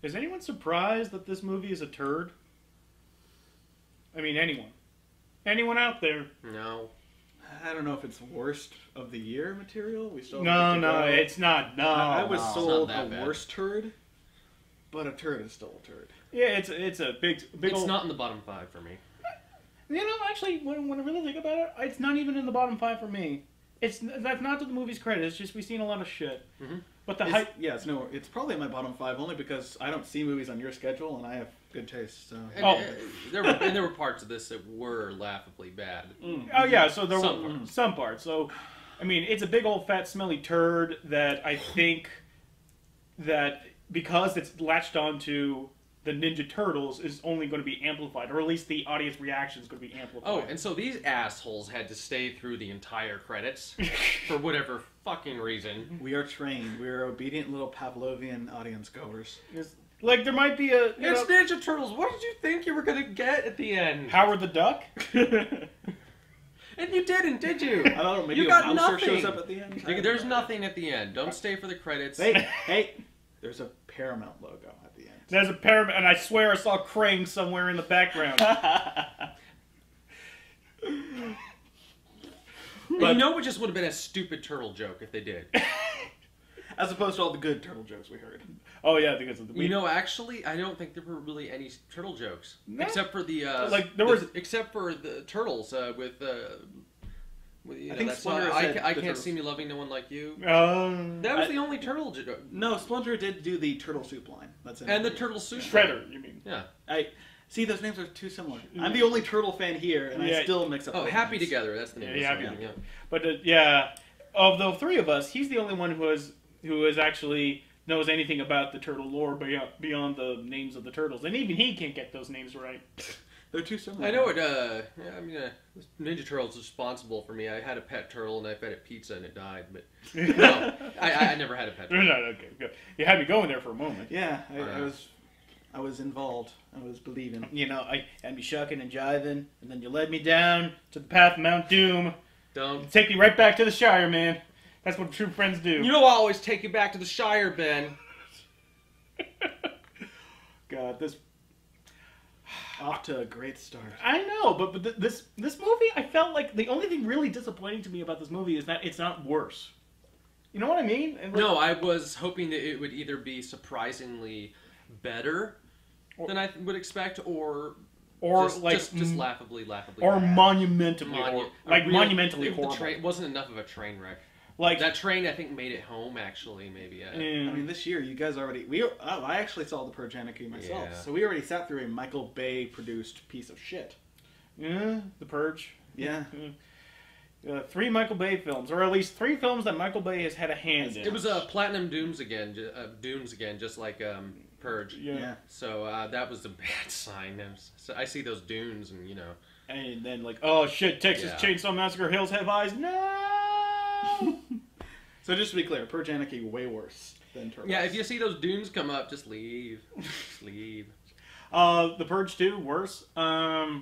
Is anyone surprised that this movie is a turd? I mean, anyone. Anyone out there? No. I don't know if it's worst of the year material. We still No, it's not. No, I was no. sold It's not a that bad. worst turd, but a turd is still a turd. Yeah, it's a big It's old... not in the bottom 5 for me. You know, actually, when I really think about it, it's not even in the bottom 5 for me. That's not to the movie's credit. It's just we've seen a lot of shit. Mm-hmm. But the It's, hype... yeah, it's probably in my bottom 5 only because I don't see movies on your schedule and I have good taste. So And, there were parts of this that were laughably bad. Oh, yeah, so there Some were parts. some parts. So, I mean, it's a big old fat smelly turd that I think that because it's latched onto the Ninja Turtles is only going to be amplified, or at least the audience reaction is going to be amplified. Oh, and so these assholes had to stay through the entire credits for whatever fucking reason. we are trained. We are obedient little Pavlovian audience goers. Like, there might be a... you It's know, Ninja Turtles. What did you think you were gonna get at the end? Howard the Duck? And you didn't, did you? I don't know. Maybe You a got monster nothing. shows up at the end. There's nothing at the end. Don't stay for the credits. Hey, there's a Paramount logo at the end. There's a pair, and I swear I saw Krang somewhere in the background. And you know, it just would have been a stupid turtle joke if they did. As opposed to all the good turtle jokes we heard. Oh yeah, because of the... You know, actually, I don't think there were really any turtle jokes, No. except for the Like, there was- except for the turtles with you know, think that Splinter song, said I the can't turtles. see me loving no one like you. I- That was the only turtle joke, No, Splinter did do the turtle soup line. That's it. and the turtle soup. Shredder, you mean? Yeah. I see those names are too similar. I'm the only turtle fan here, and Yeah. I still mix up. Oh, those Happy names. Together. That's the name. Yeah, of the Happy song. Yeah. But yeah, of the three of us, he's the only one who has actually knows anything about the turtle lore beyond the names of the turtles, and even he can't get those names right. They're too similar. I know it. Yeah, I mean, Ninja Turtles is responsible for me. I had a pet turtle and I fed it pizza and it died. But no, I never had a pet turtle. No, okay, good. You had me going there for a moment. Yeah, I was involved. I was believing. You know, I had me shucking and jiving, and then you led me down to the path of Mount Doom. Don't. Take me right back to the Shire, man. That's what true friends do. You know, I always take you back to the Shire, Ben. God, this... Off to a great start. I know, but this movie, I felt like the only thing really disappointing to me about this movie is that it's not worse. You know what I mean? And like, No, I was hoping that it would either be surprisingly better than I would expect, or just, like just laughably or bad. monumentally, monumentally the horrible. train wasn't enough of a train wreck. Like That train, I think, made it home. Actually, maybe. I mean, this year you guys already. I actually saw the Purge Anarchy myself, Yeah. so we already sat through a Michael Bay produced piece of shit. yeah, The Purge. Yeah. 3 Michael Bay films, or at least 3 films that Michael Bay has had a hand in. It was Platinum Dooms again, just like Purge. Yeah. So that was a bad sign. So I see those dunes, and you know. And then like, oh shit, Texas Yeah. Chainsaw Massacre, Hills Have Eyes. No. So just to be clear, Purge Anarchy way worse than Turtles. Yeah, if you see those dunes come up, just leave. Just leave. The Purge 2 worse. Yeah.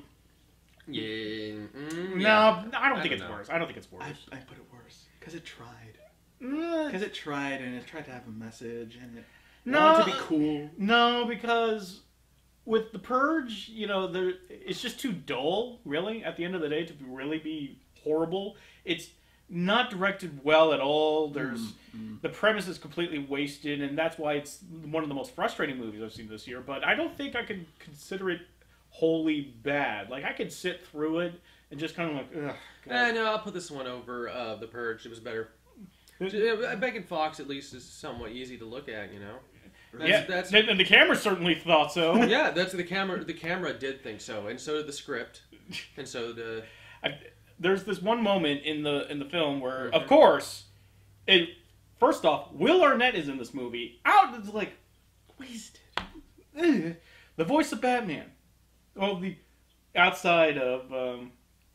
No, I don't think don't it's know. worse. I don't think it's worse. I put it worse because it tried. Mm, Because it tried and it tried to have a message and it No. wanted to be cool. No, because with The Purge, you know, it's just too dull, really, at the end of the day, to really be horrible. It's not directed well at all. The premise is completely wasted, and that's why it's one of the most frustrating movies I've seen this year. But I don't think I could consider it wholly bad. Like, I could sit through it and just kind of like, ugh. God. No, I'll put this one over The Purge. It was better. Megan Fox, at least, is somewhat easy to look at, you know? And the camera certainly thought so. Yeah, that's the camera. The camera did think so, and so did the script, and so the. There's this one moment in the film where, of course, first off, Will Arnett is in this movie. It's like wasted. The voice of Batman. Well, the outside of the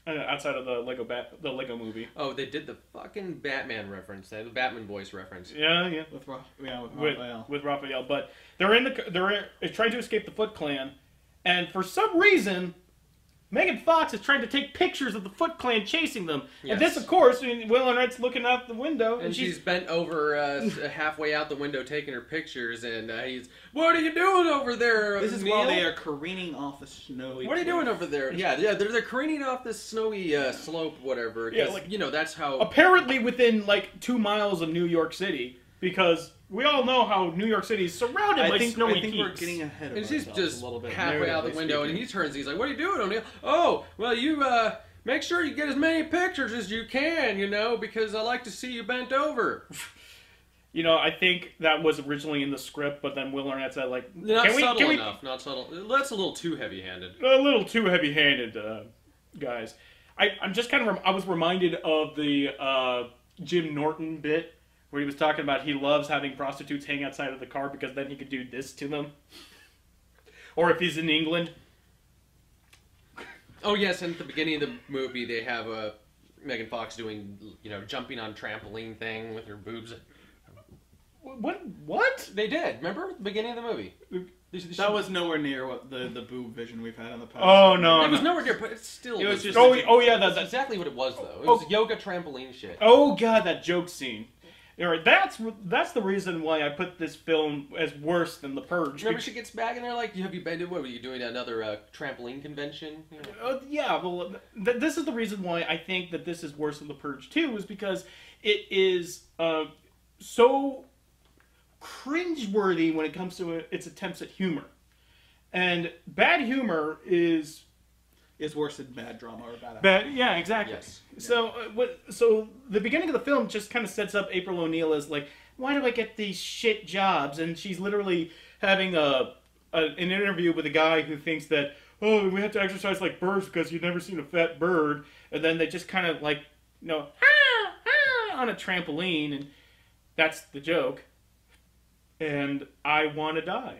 Lego Movie. Oh, they did the fucking Batman reference, the Batman voice reference. Yeah. With Raphael. With Raphael, but they're trying to escape the Foot Clan, and for some reason, Megan Fox is trying to take pictures of the Foot Clan chasing them. Yes. And this, of course, Will Arnett's looking out the window. And she's bent over halfway out the window taking her pictures, and he's, "What are you doing over there, This is Neil? while they are careening off a snowy. What are you cliff. doing over there?" Yeah, they're careening off this snowy slope, whatever. Yeah, 'cause, like- you know, that's how... Apparently within, like, 2 miles of New York City, because we all know how New York City is surrounded by snowy I think peaks. we're getting ahead of And she's ourselves just a little bit. halfway out the narratively window, and speaking. he turns. He's like, "What are you doing, O'Neill?" "Oh, well, you make sure you get as many pictures as you can, you know, because I like to see you bent over." You know, I think that was originally in the script, but then Will Arnett said, like, Not subtle can we enough. Not subtle. That's a little too heavy-handed. a little too heavy-handed, guys. I'm just kind of I was reminded of the Jim Norton bit where he was talking about he loves having prostitutes hang outside of the car because then he could do this to them. Or if he's in England. Oh yes, and at the beginning of the movie, they have Megan Fox doing, you know, jumping on trampoline thing with her boobs. What? They did. Remember at the beginning of the movie? That was nowhere near what the boob vision we've had in the past. Oh no! It was nowhere near, but it still. It was just- Oh yeah, That's that. exactly what it was, though. It was yoga trampoline shit. Oh god, that joke scene. All right, that's the reason why I put this film as worse than The Purge. Remember, she gets back and they're like, "Have you been to what? Were you doing another trampoline convention?" You know? Yeah, well, this is the reason why I think that this is worse than The Purge 2, is because it is so cringeworthy when it comes to its attempts at humor. And bad humor is It's worse than bad drama or bad. bad. Yeah, exactly. Yes. So, so the beginning of the film just kind of sets up April O'Neil as like, why do I get these shit jobs? And she's literally having an interview with a guy who thinks that, oh, we have to exercise like birds because you've never seen a fat bird. And then they just kind of like, you know, on a trampoline, and that's the joke. And I want to die.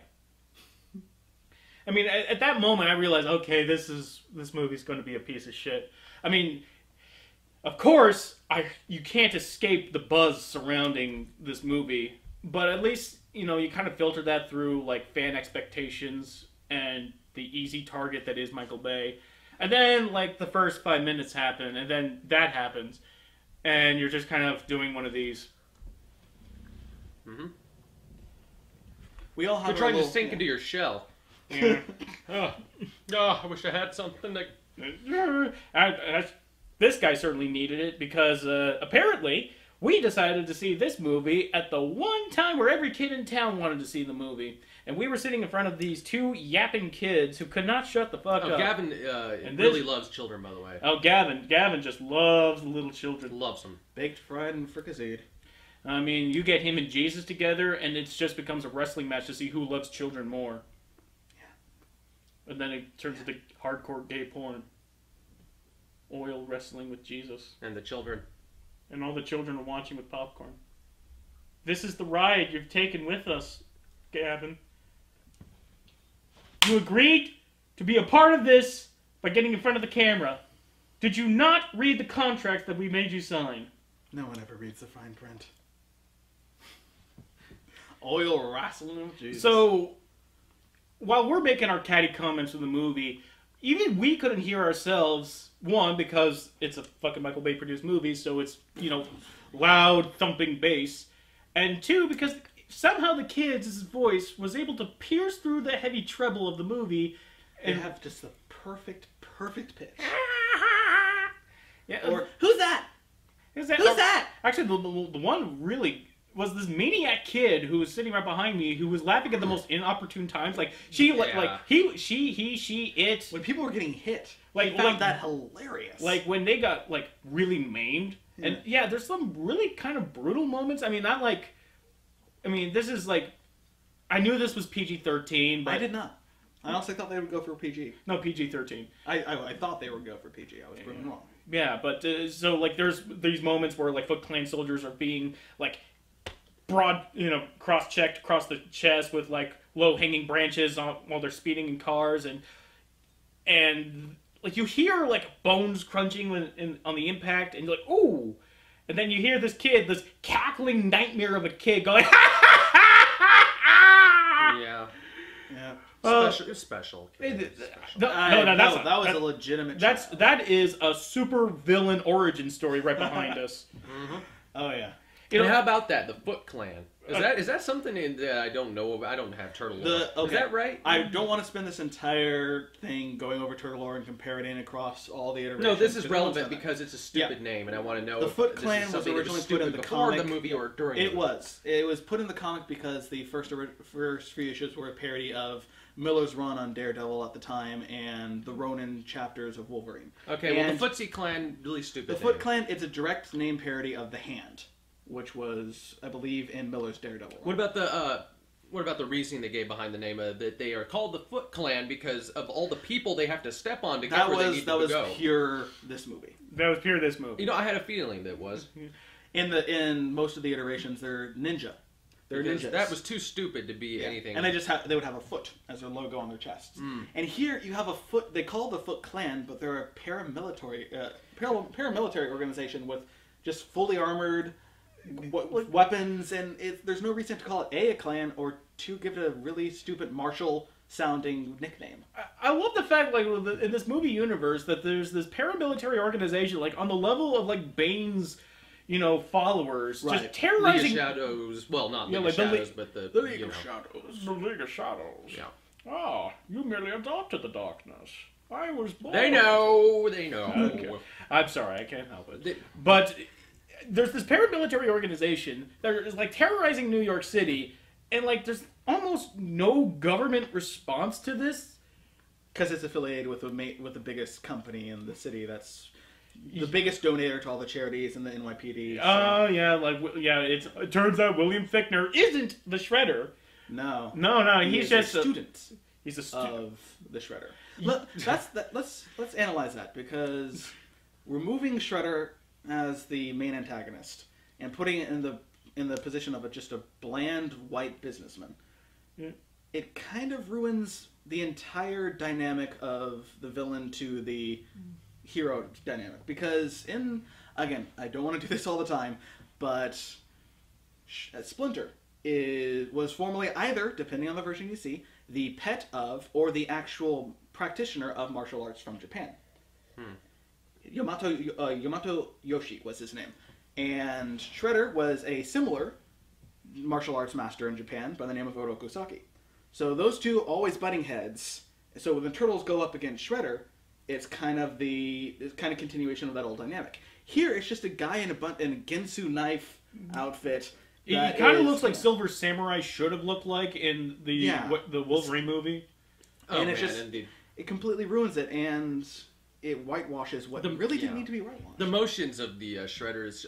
I mean, at that moment, I realized, okay, this movie's going to be a piece of shit. I mean, of course, you can't escape the buzz surrounding this movie, but at least, you know, you kind of filter that through, like, fan expectations and the easy target that is Michael Bay. And then, like, the first 5 minutes happen, and then that happens, and you're just kind of doing one of these. Mm-hmm. We all have You're trying our to sink into your shell. Yeah. Oh, I wish I had something that... This guy certainly needed it because apparently we decided to see this movie at the one time where every kid in town wanted to see the movie. And we were sitting in front of these two yapping kids who could not shut the fuck up. Gavin really loves children, by the way. Oh, Gavin just loves little children. Loves them. baked, fried, and fricasseed. I mean, you get him and Jesus together and it just becomes a wrestling match to see who loves children more. And then it turns into hardcore gay porn. Oil wrestling with Jesus. And the children. And all the children are watching with popcorn. This is the ride you've taken with us, Gavin. You agreed to be a part of this by getting in front of the camera. Did you not read the contract that we made you sign? No one ever reads the fine print. Oil wrestling with Jesus. So, while we're making our catty comments from the movie, even we couldn't hear ourselves. One, because it's a fucking Michael Bay produced movie, so it's, you know, loud thumping bass. And two, because somehow the kid's voice was able to pierce through the heavy treble of the movie. They And have just the perfect pitch. yeah, Or, who's that? Who's that? Who's that? Actually, the one really was this maniac kid who was sitting right behind me, who was laughing at the most inopportune times. Like she, like he, she, it. When people were getting hit, Like- I found like- that hilarious. Like when they got like really maimed, and yeah, there's some really kind of brutal moments. I mean, not like, I mean, this is like, I knew this was PG-13, but I did not. I honestly thought they would go for PG. no PG-13. I thought they would go for PG. I was proven wrong. Yeah, but so like there's these moments where like Foot Clan soldiers are being like broad, you know, cross-checked across the chest with like low-hanging branches while they're speeding in cars, and like you hear like bones crunching on the impact, and you're like, ooh, and then you hear this kid, this cackling nightmare of a kid going, Yeah. Yeah. Special. Hey, Okay, no, That was a legitimate. That is a super villain origin story right behind us. Oh yeah. You know, and how about that? The Foot Clan. Is that something that I don't know about? I don't have turtle lore. Is that right? I don't want to spend this entire thing going over turtle lore and comparing across all the iterations. No, this is relevant because it's a stupid name, and I want to know. The Foot Clan was originally put in the before comic. the movie or during. It was put in the comic because the first few issues were a parody of Miller's run on Daredevil at the time and the Ronin chapters of Wolverine. Okay, well, the Footsie Clan, really stupid. The Foot Clan, it's a direct name parody of the Hand, which was, I believe, in Miller's Daredevil. What about the reasoning they gave behind the name of that they are called the Foot Clan because of all the people they have to step on to get where they need to go? That was pure this movie. That was pure this movie. You know, I had a feeling that was. In most of the iterations, they're ninja. They're ninjas. That was too stupid to be anything. And they would have a foot as their logo on their chests. And here you have a foot. They call the Foot Clan, but they're a paramilitary organization with just fully armored weapons, and there's no reason to call it a clan or to give it a really stupid martial sounding nickname. I love the fact, like, in this movie universe, that there's this paramilitary organization, like, on the level of, like, Bane's, followers, just terrorizing... League of Shadows. Well, not League of Shadows, but the League of Shadows. The League of Shadows. Yeah. Oh, you merely adopted the darkness. I was born. They know. Okay. I'm sorry, I can't help it. But there's this paramilitary organization that is, like, terrorizing New York City, and, like, there's almost no government response to this. Because it's affiliated with the biggest company in the city that's the biggest donator to all the charities in the NYPD. So. Oh, yeah, it turns out William Fichtner isn't the Shredder. No, he's just a student. He's a student of the Shredder. Let's analyze that, because removing Shredder as the main antagonist and putting it in the position of just a bland white businessman, it kind of ruins the entire dynamic of the villain to the hero dynamic. Because again, I don't want to do this all the time, but Splinter was formerly either, depending on the version you see, the pet of or the actual practitioner of martial arts from Japan. Yamato Yoshi was his name. And Shredder was a similar martial arts master in Japan by the name of Oroku Saki. So those two always butting heads. So when the Turtles go up against Shredder, it's kind of continuation of that old dynamic. Here, it's just a guy in a Ginsu knife outfit. It kind of looks like Silver Samurai should have looked like in the Wolverine movie. And it completely ruins it, and it whitewashes what really didn't need to be whitewashed. The motions of the Shredder's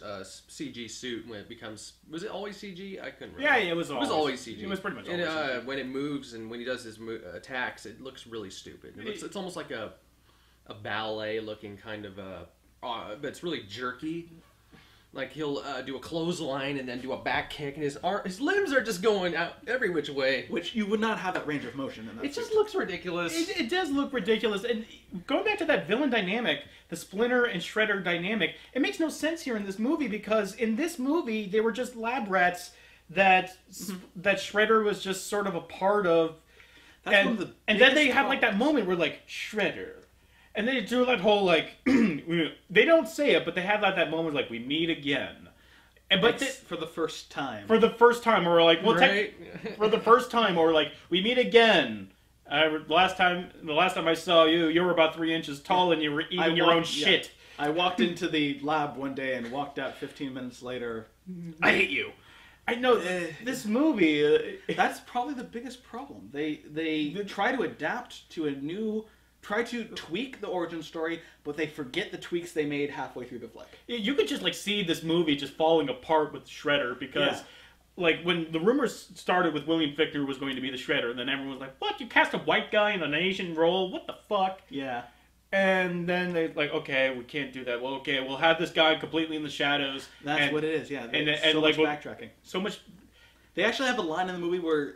CG suit when it becomes... Was it always CG? I couldn't remember. Yeah, it was always CG. It was pretty much always CG. When it moves and when he does his attacks, it looks really stupid. It's almost like a ballet-looking kind of... but it's really jerky. Like, he'll do a clothesline and then do a back kick, and his limbs are just going out every which way. Which you would not have that range of motion in that It just looks ridiculous. It does look ridiculous. And going back to that villain dynamic, the Splinter and Shredder dynamic, it makes no sense here in this movie, because in this movie, they were just lab rats that Shredder was just sort of a part of. And then they have, like, that moment where, like, Shredder. And they do that whole, like, they don't say it, but they have that moment, like, we meet again. But for the first time. For the first time, or like, well, right? For the first time, or like, we meet again. The last time I saw you, you were about 3 inches tall, and you were eating your own shit. I walked into the lab one day and walked out 15 minutes later. I hate you. I know this movie. That's probably the biggest problem. They try to adapt to try to tweak the origin story, but they forget the tweaks they made halfway through the flick. You could just, like, see this movie just falling apart with Shredder, because, like, when the rumors started with William Fichtner was going to be the Shredder, and then everyone was like, what, you cast a white guy in an Asian role? What the fuck? Yeah. And then they're like, okay, we can't do that. Well, okay, we'll have this guy completely in the shadows. That's what it is, yeah. And so like, much backtracking. So much... They actually have a line in the movie where,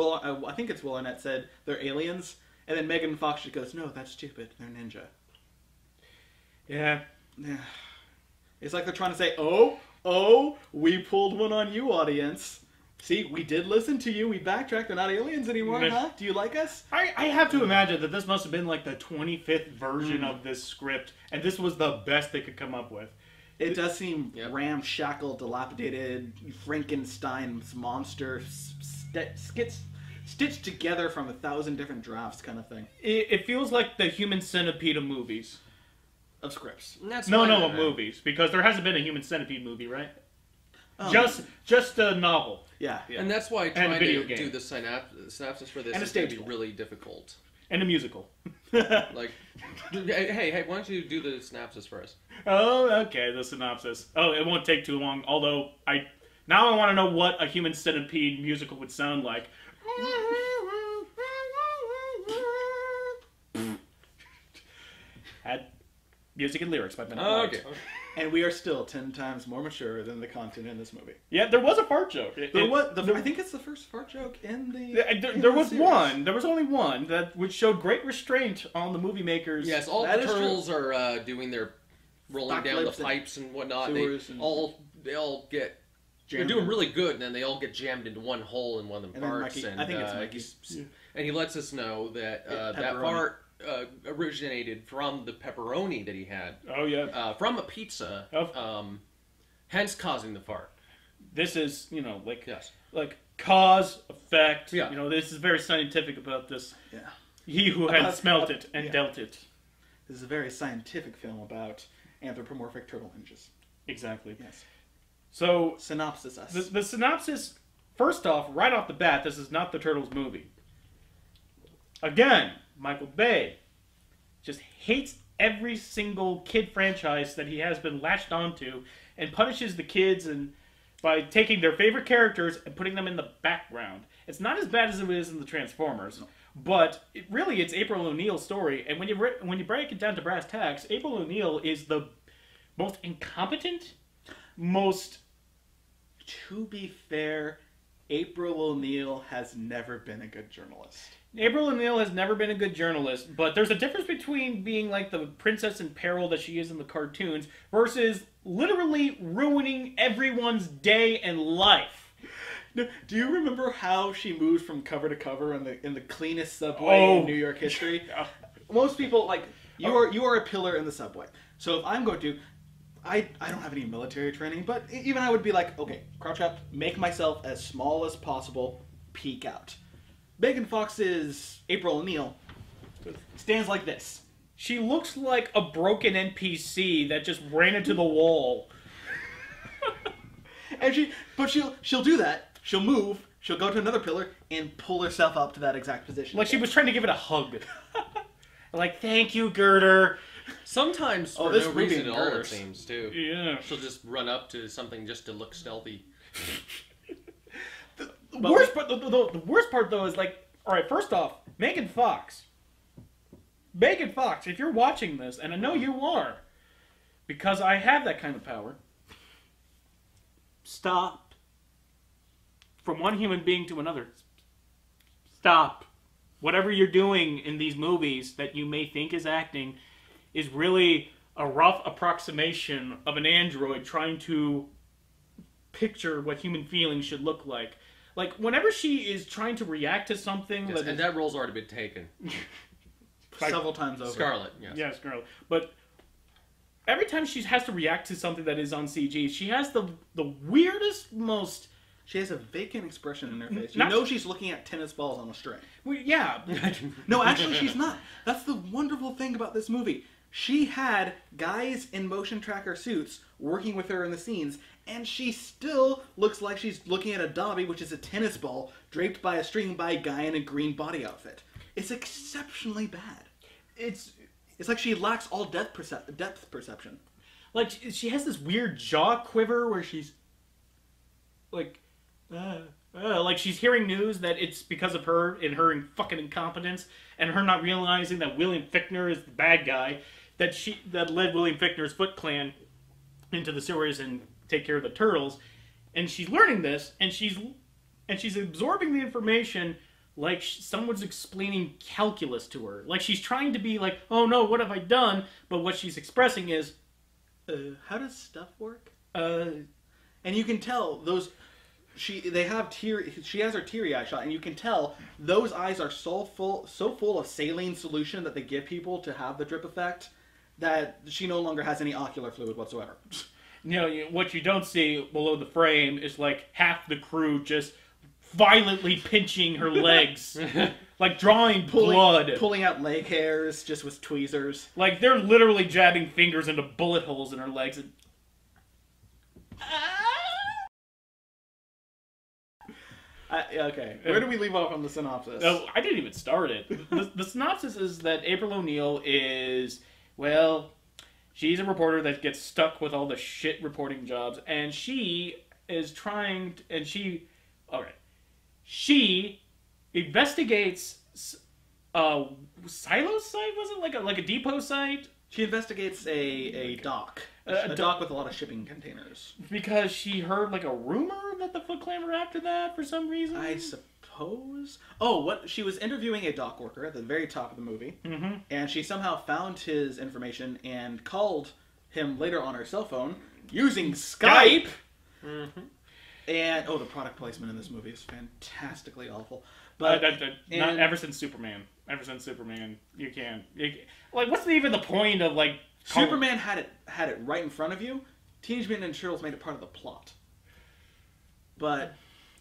I think it's Will Arnett said, they're aliens. And then Megan Fox just goes, no, that's stupid. They're ninja. Yeah. It's like they're trying to say, oh, we pulled one on you, audience. See, we did listen to you. We backtracked. They're not aliens anymore, Yeah. huh? Do you like us? I have to imagine that this must have been like the 25th version of this script, and this was the best they could come up with. It does seem Yep. ramshackle, dilapidated, Frankenstein's monster stitched together from 1,000 different drafts kind of thing It feels like the Human Centipede of movies. of scripts. And that's No, fine, no, man. movies, because there hasn't been a Human Centipede movie, right? Oh, Just a novel. yeah. And that's why And trying a video to game. do the synopsis for this And a is going to stage be play. really difficult. And a musical. Like, hey, why don't you do the synopsis for us? Oh, okay, the synopsis. Oh, it won't take too long, although now I want to know what a Human Centipede musical would sound like. Had music and lyrics by Ben Oh, White. okay. And we are still 10 times more mature than the content in this movie. Yeah, there was a fart joke. I think it's the first fart joke in the. There was series. one. There was only one that which showed great restraint on the movie makers. Yes, all That the is true. turtles are doing their rolling down the Backflips and pipes and whatnot. sewers They and- all get. They're Jammed doing in. really good, and then they all get jammed into one hole in one of them And then parts. Mikey- and I think it's Mikey. he's- and he lets us know that that Pepperoni. part originated from the pepperoni that he had Oh yeah. from a pizza, Of- hence causing the fart. This is like Yes. like cause effect. Yeah. This is very scientific about this. Yeah. He who had About- smelt it and yeah. dealt it. This is a very scientific film about anthropomorphic turtle ninjas. Exactly. Yes. So Synopsis us. the synopsis, first off, right off the bat, this is not the Turtles movie. Again, Michael Bay just hates every single kid franchise that he has been latched onto and punishes the kids and by taking their favorite characters and putting them in the background. It's not as bad as it is in the Transformers, but it's April O'Neil's story. And when you break it down to brass tacks, April O'Neil is the most incompetent, most... To be fair, April O'Neil has never been a good journalist. April O'Neil has never been a good journalist, but there's a difference between being like the princess in peril that she is in the cartoons versus literally ruining everyone's day and life. Do you remember how she moved from cover to cover in the cleanest subway in New York history? Most people you are a pillar in the subway. So if I'm going to, I don't have any military training, but even I would be like, okay, crouch up, make myself as small as possible, peek out. Megan Fox's April O'Neil stands like this. She looks like a broken NPC that just ran into the wall. And she'll do that. She'll move. She'll go to another pillar and pull herself up to that exact position. Like she was trying to give it a hug. Like, thank you, Girder. Sometimes for this no movie reason at all, it girders. seems too. Yeah. She'll just run up to something just to look stealthy. The worst part though is like, all right, first off, Megan Fox, if you're watching this, and I know you are, because I have that kind of power, stop. From one human being to another, stop. Whatever you're doing in these movies that you may think is acting is really a rough approximation of an android trying to picture what human feelings should look like. Like, whenever she is trying to react to something... Yes, and that role's already been taken. several times over. Scarlet, yes. Yes, girl. But every time she has to react to something that is on CG, she has the weirdest, most... She has a vacant expression in her face. You Not- know she's looking at tennis balls on a string. well, yeah. No, actually she's not. That's the wonderful thing about this movie. She had guys in motion tracker suits working with her in the scenes, and she still looks like she's looking at a Dobby, which is a tennis ball, draped by a string by a guy in a green body outfit. It's exceptionally bad. It's like she lacks all depth perception. Like, she has this weird jaw quiver where she's... like she's hearing news that it's because of her and her fucking incompetence, and her not realizing that William Fichtner is the bad guy that led William Fichtner's Foot Clan into the sewers and take care of the turtles. And she's learning this, and she's absorbing the information like someone's explaining calculus to her. Like she's trying to be like, oh no, what have I done? But what she's expressing is, How does stuff work? uh, And you can tell those she has her teary eye shot, and you can tell those eyes are so full of saline solution that they give people to have the drip effect that she no longer has any ocular fluid whatsoever. You know, what you don't see below the frame is like half the crew just violently pinching her legs, like drawing blood, pulling out leg hairs just with tweezers. Like they're literally jabbing fingers into bullet holes in her legs. And... Okay, where do we leave off on the synopsis? Oh, I didn't even start it. The synopsis is that April O'Neil is, well, she's a reporter that gets stuck with all the shit reporting jobs, and she is trying, she investigates silo site, was it? Like a depot site? She investigates a dock. A dock with a lot of shipping containers. Because she heard like a rumor that the Foot Clan were after that for some reason? I suppose. Oh, she was interviewing a dock worker at the very top of the movie, and she somehow found his information and called him later on her cell phone using Skype. And the product placement in this movie is fantastically awful. But not ever since Superman. Ever since Superman, you can't. Like, what's even the point of like? Superman had it right in front of you. Teenage Mutant Ninja Turtles made it part of the plot. But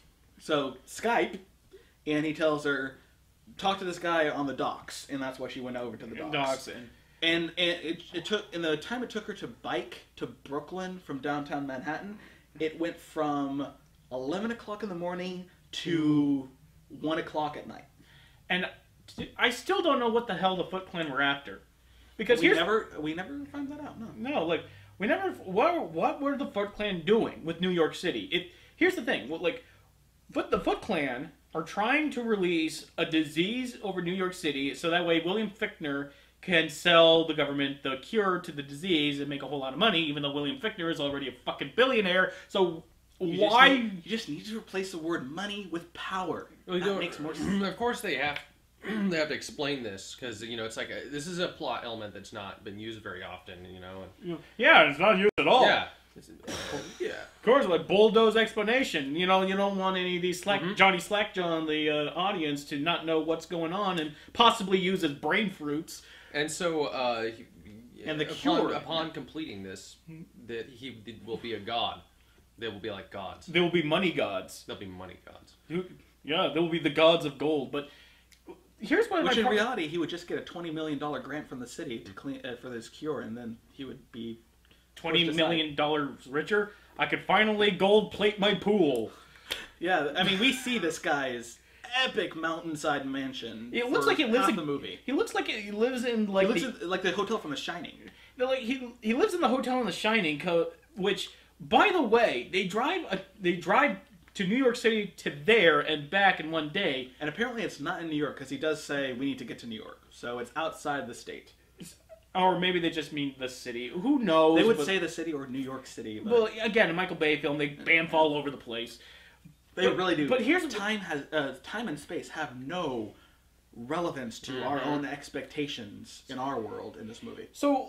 so Skype, and he tells her, talk to this guy on the docks, and that's why she went over to the docks. And it took, in the time it took her to bike to Brooklyn from downtown Manhattan, it went from 11 o'clock in the morning to 1 o'clock at night. And I still don't know what the hell the Foot Clan were after. Because we never find that out. No, like we never. What were the Foot Clan doing with New York City? Here's the thing. But the Foot Clan are trying to release a disease over New York City, so that way William Fichtner can sell the government the cure to the disease and make a whole lot of money. Even though William Fichtner is already a fucking billionaire, so you just need to replace the word money with power. Well, that makes more sense. Of course, they have to explain this because it's like this is a plot element that's not been used very often. Yeah, it's not used at all. Yeah. Yeah. Of course, like bulldoze explanation. You don't want any of these Johnny Slackjaw, the audience, to not know what's going on and possibly use his brain fruits. And so, and the cure upon completing this, that he will be a god. They will be like gods. They will be money gods. They'll be money gods. Yeah, they will be the gods of gold. But here's what. Which in reality, he would just get a $20 million grant from the city to clean for this cure, and then he would be $20 million richer. I could finally gold plate my pool. Yeah, I mean, we see this guy's epic mountainside mansion. It looks like he lives in the movie. He looks like he lives in like the hotel from The Shining. Like he lives in the hotel in The Shining, which, by the way, they drive to New York City to there and back in one day. And apparently it's not in New York, because he does say we need to get to New York. So it's outside the state. Or maybe they just mean the city. Who knows? They would say the city or New York City. But... Well, again, a Michael Bay film, they bamf all over the place. They really do. But here's time and space have no relevance to our own expectations in our world in this movie. So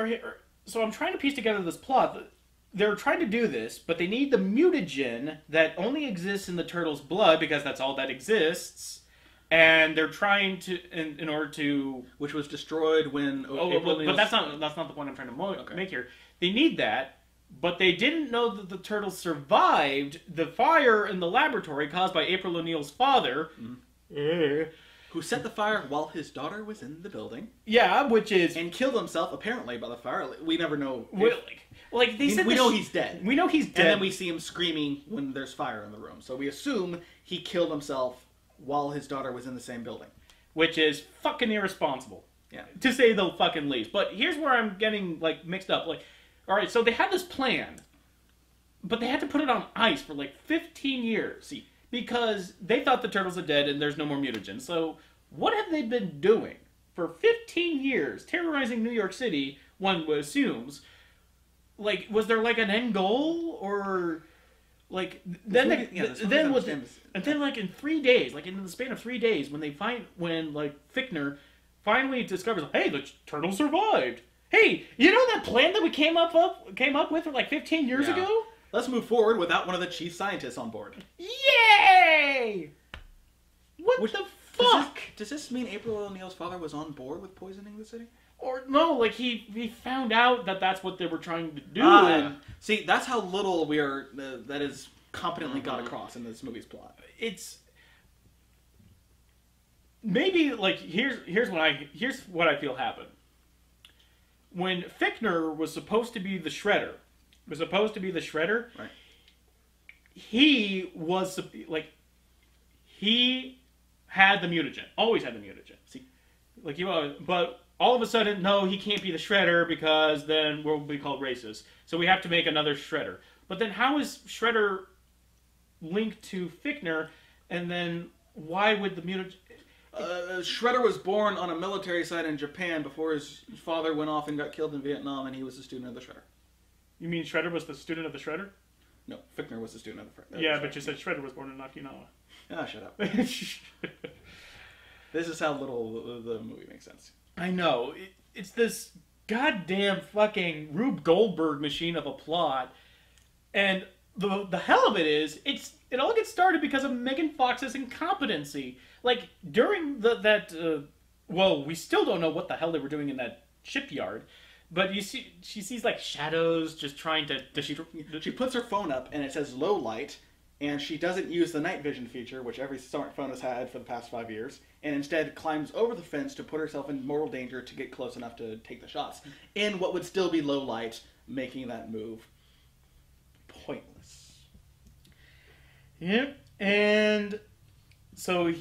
I'm trying to piece together this plot. They're trying to do this, but they need the mutagen that only exists in the turtle's blood because that's all that exists. And they're trying to, in order to, which was destroyed when. But that's not the point I'm trying to make here. They need that, but they didn't know that the turtles survived the fire in the laboratory caused by April O'Neil's father, who set the fire while his daughter was in the building. Yeah, and killed himself apparently by the fire. We never know. We know he's dead. We know he's dead, and then we see him screaming when there's fire in the room. So we assume he killed himself while his daughter was in the same building. Which is fucking irresponsible. Yeah. To say the fucking least. But here's where I'm getting, mixed up. Alright, so they had this plan, but they had to put it on ice for, 15 years. See. Because they thought the turtles are dead and there's no more mutagen. So, what have they been doing for 15 years, terrorizing New York City, one assumes? Was there, an end goal? Or... then in 3 days, in the span of 3 days, when Fichtner finally discovers, hey, the turtles survived. Hey, you know that plan that we came up with 15 years ago? let's move forward without one of the chief scientists on board. Yay! What the fuck? Does this mean April O'Neil's father was on board with poisoning the city? Or no, like he found out that that's what they were trying to do. And see, that's how little we are. That is competently got across in this movie's plot. It's maybe like here's what I feel happened. When Fichtner was supposed to be the Shredder, Right. He was like he had the mutagen, always had the mutagen. See, like but all of a sudden, no, he can't be the Shredder because then we'll be called racist. So we have to make another Shredder. But then how is Shredder linked to Fichtner? And then why would the mutagen... Shredder was born on a military site in Japan before his father went off and got killed in Vietnam, and he was a student of the Shredder. You mean Shredder was the student of the Shredder? No, Fichtner was the student of the Shredder. Yeah, but you said Shredder was born in Okinawa. Ah, shut up. This is how little the movie makes sense. I know. It's this goddamn fucking Rube Goldberg machine of a plot. And the hell of it is, it all gets started because of Megan Fox's incompetency. Like, during well, we still don't know what the hell they were doing in that shipyard. But she sees, like, shadows just trying to... She puts her phone up, and it says low light, and she doesn't use the night vision feature, which every smartphone has had for the past 5 years, and instead climbs over the fence to put herself in mortal danger to get close enough to take the shots. In what would still be low light, making that move pointless. Yep, and so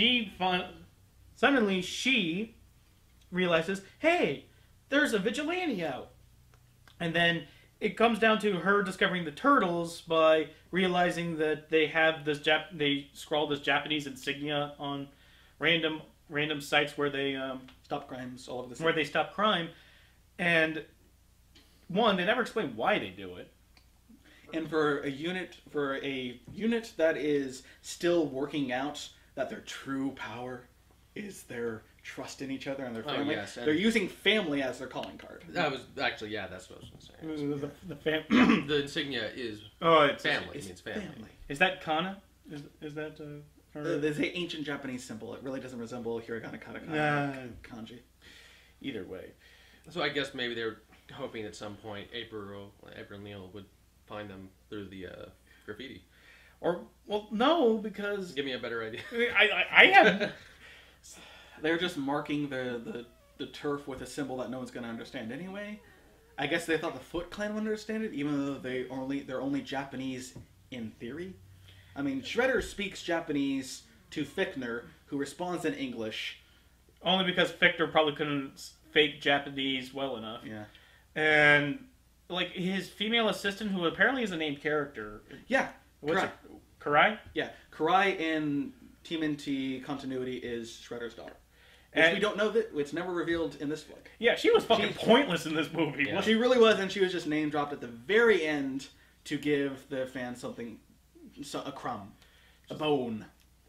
suddenly she realizes, hey, there's a vigilante out. And then it comes down to her discovering the turtles by realizing that they have this they scrawled this Japanese insignia on random sites where they Stop crimes all over the city. where they stop crime. And one, they never explain why they do it. And for a unit that is still working out that their true power is their trust in each other and their family. Oh, yes, they're using family as their calling card. That was actually, yeah, that's what I was going to say. The insignia is it's family. It's It means family. Is that kana? Is that There's an ancient Japanese symbol. It really doesn't resemble hiragana, katakana, kanji. Either way. So I guess maybe they're hoping at some point April O'Neil would find them through the graffiti. Or, well, no, because... Give me a better idea. I have... They're just marking the turf with a symbol that no one's going to understand anyway. I guess they thought the Foot Clan would understand it, even though they're only Japanese in theory. I mean, Shredder speaks Japanese to Fichtner, who responds in English. Only because Fichtner probably couldn't fake Japanese well enough. Yeah. And, like, his female assistant, who apparently is a named character... Yeah, What's Karai. it? Karai? Yeah, Karai in TMNT continuity is Shredder's daughter. Which And we don't know that it's never revealed in this flick. Yeah, she was fucking pointless in this movie. Yeah. Well, she really was, and she was just name dropped at the very end to give the fans something, a crumb, a bone,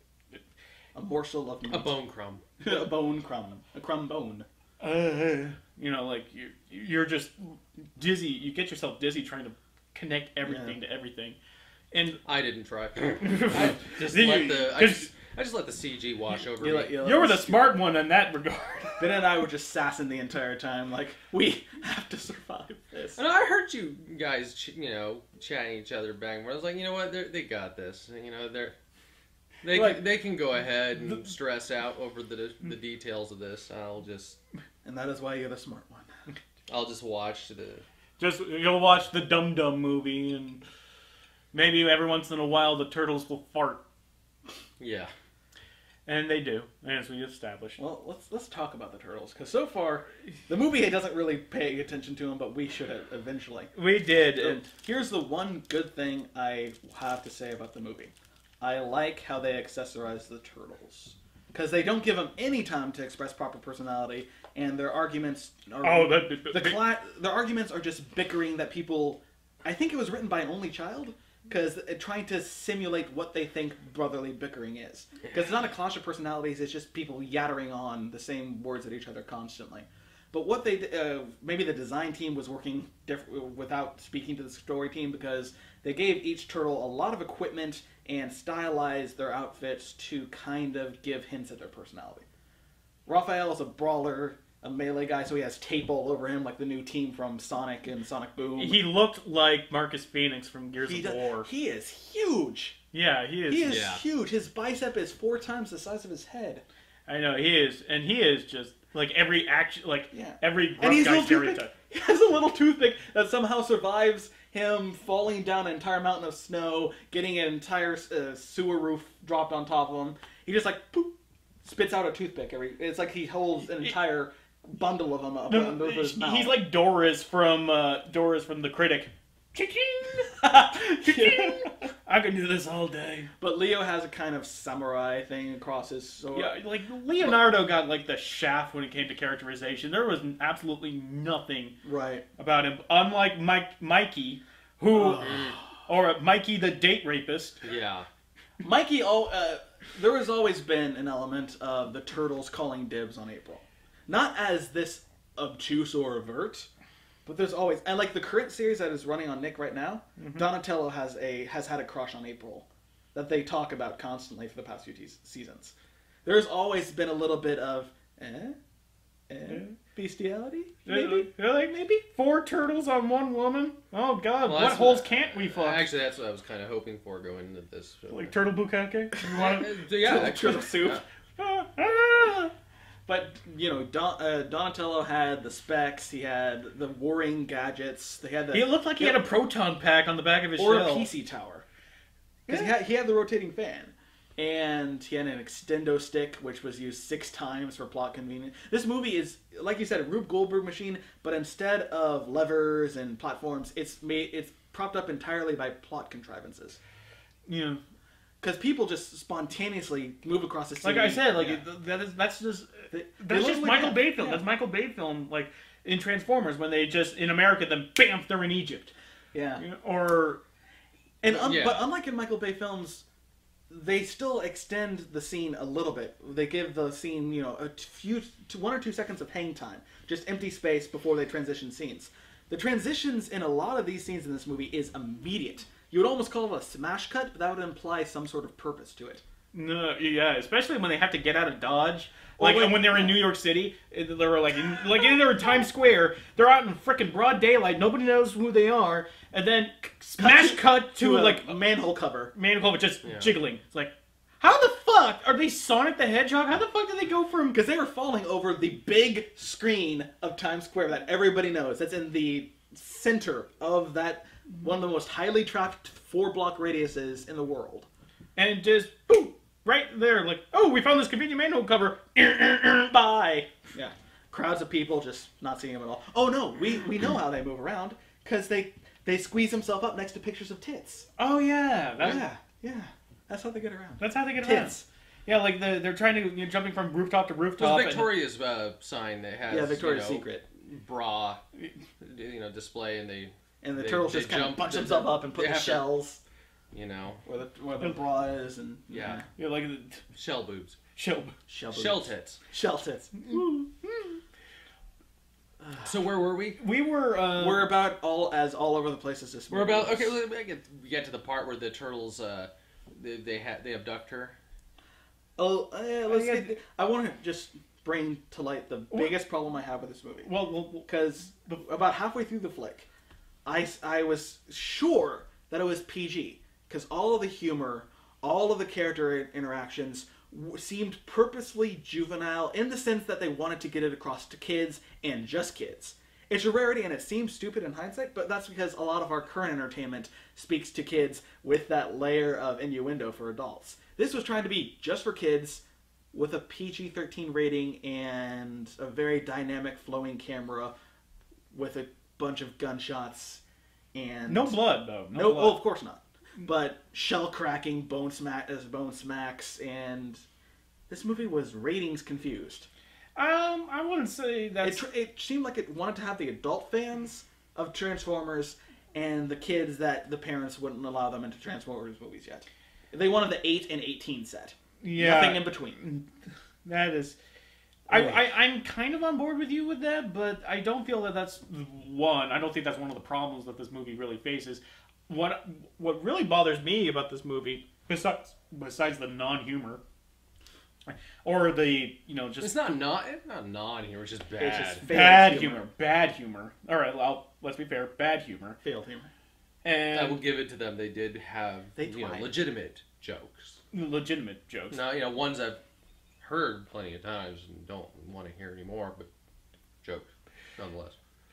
a morsel of meat. A bone crumb. A bone crumb, a crumb bone. You know, like, you're just dizzy. You get yourself dizzy trying to connect everything to everything. And I didn't try. I just let the CG wash over me. you were the smart one in that regard. Ben and I were just sassing the entire time, like, we have to survive this. And I heard you guys, chatting each other back. I was like, you know what, they got this. You know, they can go ahead and stress out over the details of this. And that is why you're the smart one. I'll just watch You'll watch the Dum Dum movie, and maybe every once in a while the turtles will fart. Yeah. And they do, as we established. Well, let's talk about the turtles, because so far the movie doesn't really pay attention to them, but we should eventually. We did. And here's the one good thing I have to say about the movie. I like how they accessorize the turtles, because they don't give them any time to express proper personality, and their arguments are their arguments are just bickering that people. I think it was written by an only child. Because trying to simulate what they think brotherly bickering is. Because it's not a clash of personalities, it's just people yattering on the same words at each other constantly. But what they maybe the design team was working without speaking to the story team, because they gave each turtle a lot of equipment and stylized their outfits to kind of give hints at their personality. Raphael is a brawler, a melee guy, so he has tape all over him like the new team from Sonic and Sonic Boom. He looked like Marcus Phoenix from Gears of War. He is huge. Yeah, he is. He is huge. His bicep is 4 times the size of his head. I know, he is. And he is just like every action, like every and he's guy stereotype. He has a little toothpick that somehow survives him falling down an entire mountain of snow, getting an entire sewer roof dropped on top of him. He just like poop, spits out a toothpick. It's like he holds an entire bundle of them up under his mouth. He's like Doris from The Critic. I could do this all day. But Leo has a kind of samurai thing across his sword. Yeah, like Leonardo got like the shaft when it came to characterization. There was absolutely nothing about him. Unlike Mikey, or Mikey the date rapist. Yeah. Mikey, there has always been an element of the turtles calling dibs on April. Not as this obtuse or overt, but there's always, and like the current series that is running on Nick right now, Donatello has had a crush on April that they talk about constantly for the past few seasons. There's always been a little bit of bestiality, maybe. Maybe 4 turtles on 1 woman. Oh God, well, what holes can't we fuck? Actually, that's what I was kind of hoping for going into this. Like turtle bukkake. You want turtle soup. Yeah. But, you know, Donatello had the specs, he had the warring gadgets, he looked like he had a proton pack on the back of his shell. Or a PC tower. Because he had the rotating fan. And he had an extendo stick, which was used 6 times for plot convenience. This movie is, like you said, a Rube Goldberg machine, but instead of levers and platforms, it's propped up entirely by plot contrivances. Yeah. Because people just spontaneously move across the city. Like I said, that's just Michael Bay film. Yeah. That's Michael Bay film, like in Transformers, when they just in America, then bam, they're in Egypt. Yeah. Or, but unlike in Michael Bay films, they still extend the scene a little bit. They give the scene, 1 or 2 seconds of hang time, just empty space before they transition scenes. The transitions in a lot of these scenes in this movie is immediate. You would almost call it a smash cut, but that would imply some sort of purpose to it. No, yeah, especially when they have to get out of Dodge. And when they're in New York City, they were either in Times Square, they're out in frickin' broad daylight, nobody knows who they are, and then smash cut to a manhole cover. Manhole cover just jiggling. It's like, how the fuck are they Sonic the Hedgehog? How the fuck did they go from? Because they were falling over the big screen of Times Square that everybody knows. That's in the center of that. One of the most highly trafficked 4-block radiuses in the world. And just, boom, right there, like, oh, we found this convenient manhole cover. Bye. Yeah. Crowds of people just not seeing him at all. Oh, no, we know how they move around, because they squeeze themselves up next to pictures of tits. Oh, yeah. Yeah. That's how they get around. That's how they get tits. Around. Yeah, like they're trying to, jumping from rooftop to rooftop. There's Victoria's sign that has, Victoria's Secret. Bra, display, and the turtles just kind of bunch themselves up and put the shells, where the bra is, and like shell boobs, shell tits. So where were we? We're about all over the place as this. We're about we get to the part where the turtles they abduct her. Oh, I want to just bring to light the biggest problem I have with this movie. Well, because about halfway through the flick, I was sure that it was PG, because all of the humor, all of the character interactions seemed purposely juvenile in the sense that they wanted to get it across to kids and just kids. It's a rarity and it seems stupid in hindsight, but that's because a lot of our current entertainment speaks to kids with that layer of innuendo for adults. This was trying to be just for kids with a PG-13 rating and a very dynamic flowing camera with a bunch of gunshots and no blood though. No blood. Oh, of course not. But shell cracking, bone smacks, and this movie was ratings confused. I wouldn't say that. It seemed like it wanted to have the adult fans of Transformers and the kids that the parents wouldn't allow them into Transformers movies yet. They wanted the 8 and 18 set. Yeah. Nothing in between. That is. I'm kind of on board with you with that, but I don't feel that that's one. I don't think that's one of the problems that this movie really faces. What really bothers me about this movie, besides the non-humor, or the just it's not non-humor, it's just bad. It's just bad humor. All right, well, let's be fair, bad humor, failed humor. And I will give it to them. They did have legitimate jokes. Legitimate jokes. Now, ones I've heard plenty of times and don't want to hear anymore, but jokes nonetheless.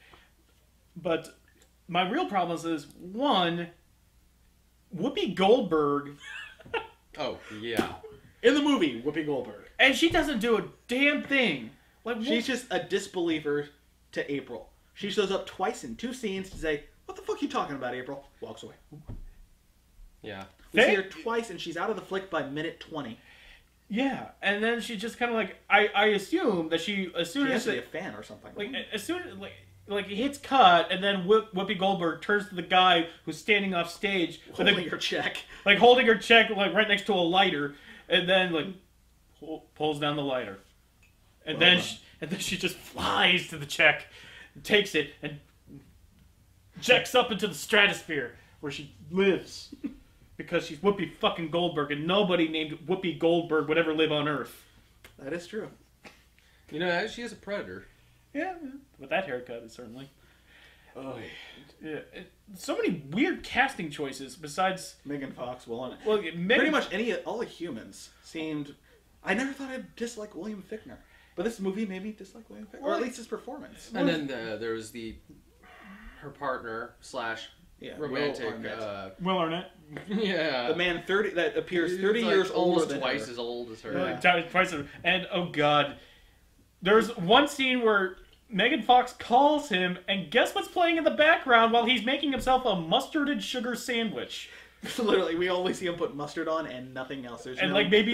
But my real problem is one, Whoopi Goldberg. Oh yeah. In the movie, Whoopi Goldberg. And she doesn't do a damn thing. Like she's just a disbeliever to April. She shows up twice in 2 scenes to say, "What the fuck are you talking about, April?" Walks away. Yeah. We see her twice, and she's out of the flick by minute 20. Yeah, and then she just kind of like I assume that as soon as a fan or something. Like as soon as like it hits cut, and then Whoopi Goldberg turns to the guy who's standing off stage, holding her check, like holding her check, like right next to a lighter. And then, like, pulls down the lighter. And then she just flies to the check, takes it, and checks up into the stratosphere, where she lives. Because she's Whoopi fucking Goldberg, and nobody named Whoopi Goldberg would ever live on Earth. That is true. She is a predator. Yeah, with that haircut, certainly. Oh, yeah. So many weird casting choices besides Megan Fox. Well, pretty much all the humans seemed. I never thought I'd dislike William Fichtner, but this movie made me dislike William Fichtner, or at least his performance. And then there was her partner / romantic Will Arnett. Yeah, the man that appears 30 years older almost than twice her. as old as her. Yeah. Twice as, and oh god, there's one scene where Megan Fox calls him, and guess what's playing in the background while he's making himself a mustarded sugar sandwich? Literally, we only see him put mustard on and nothing else. There's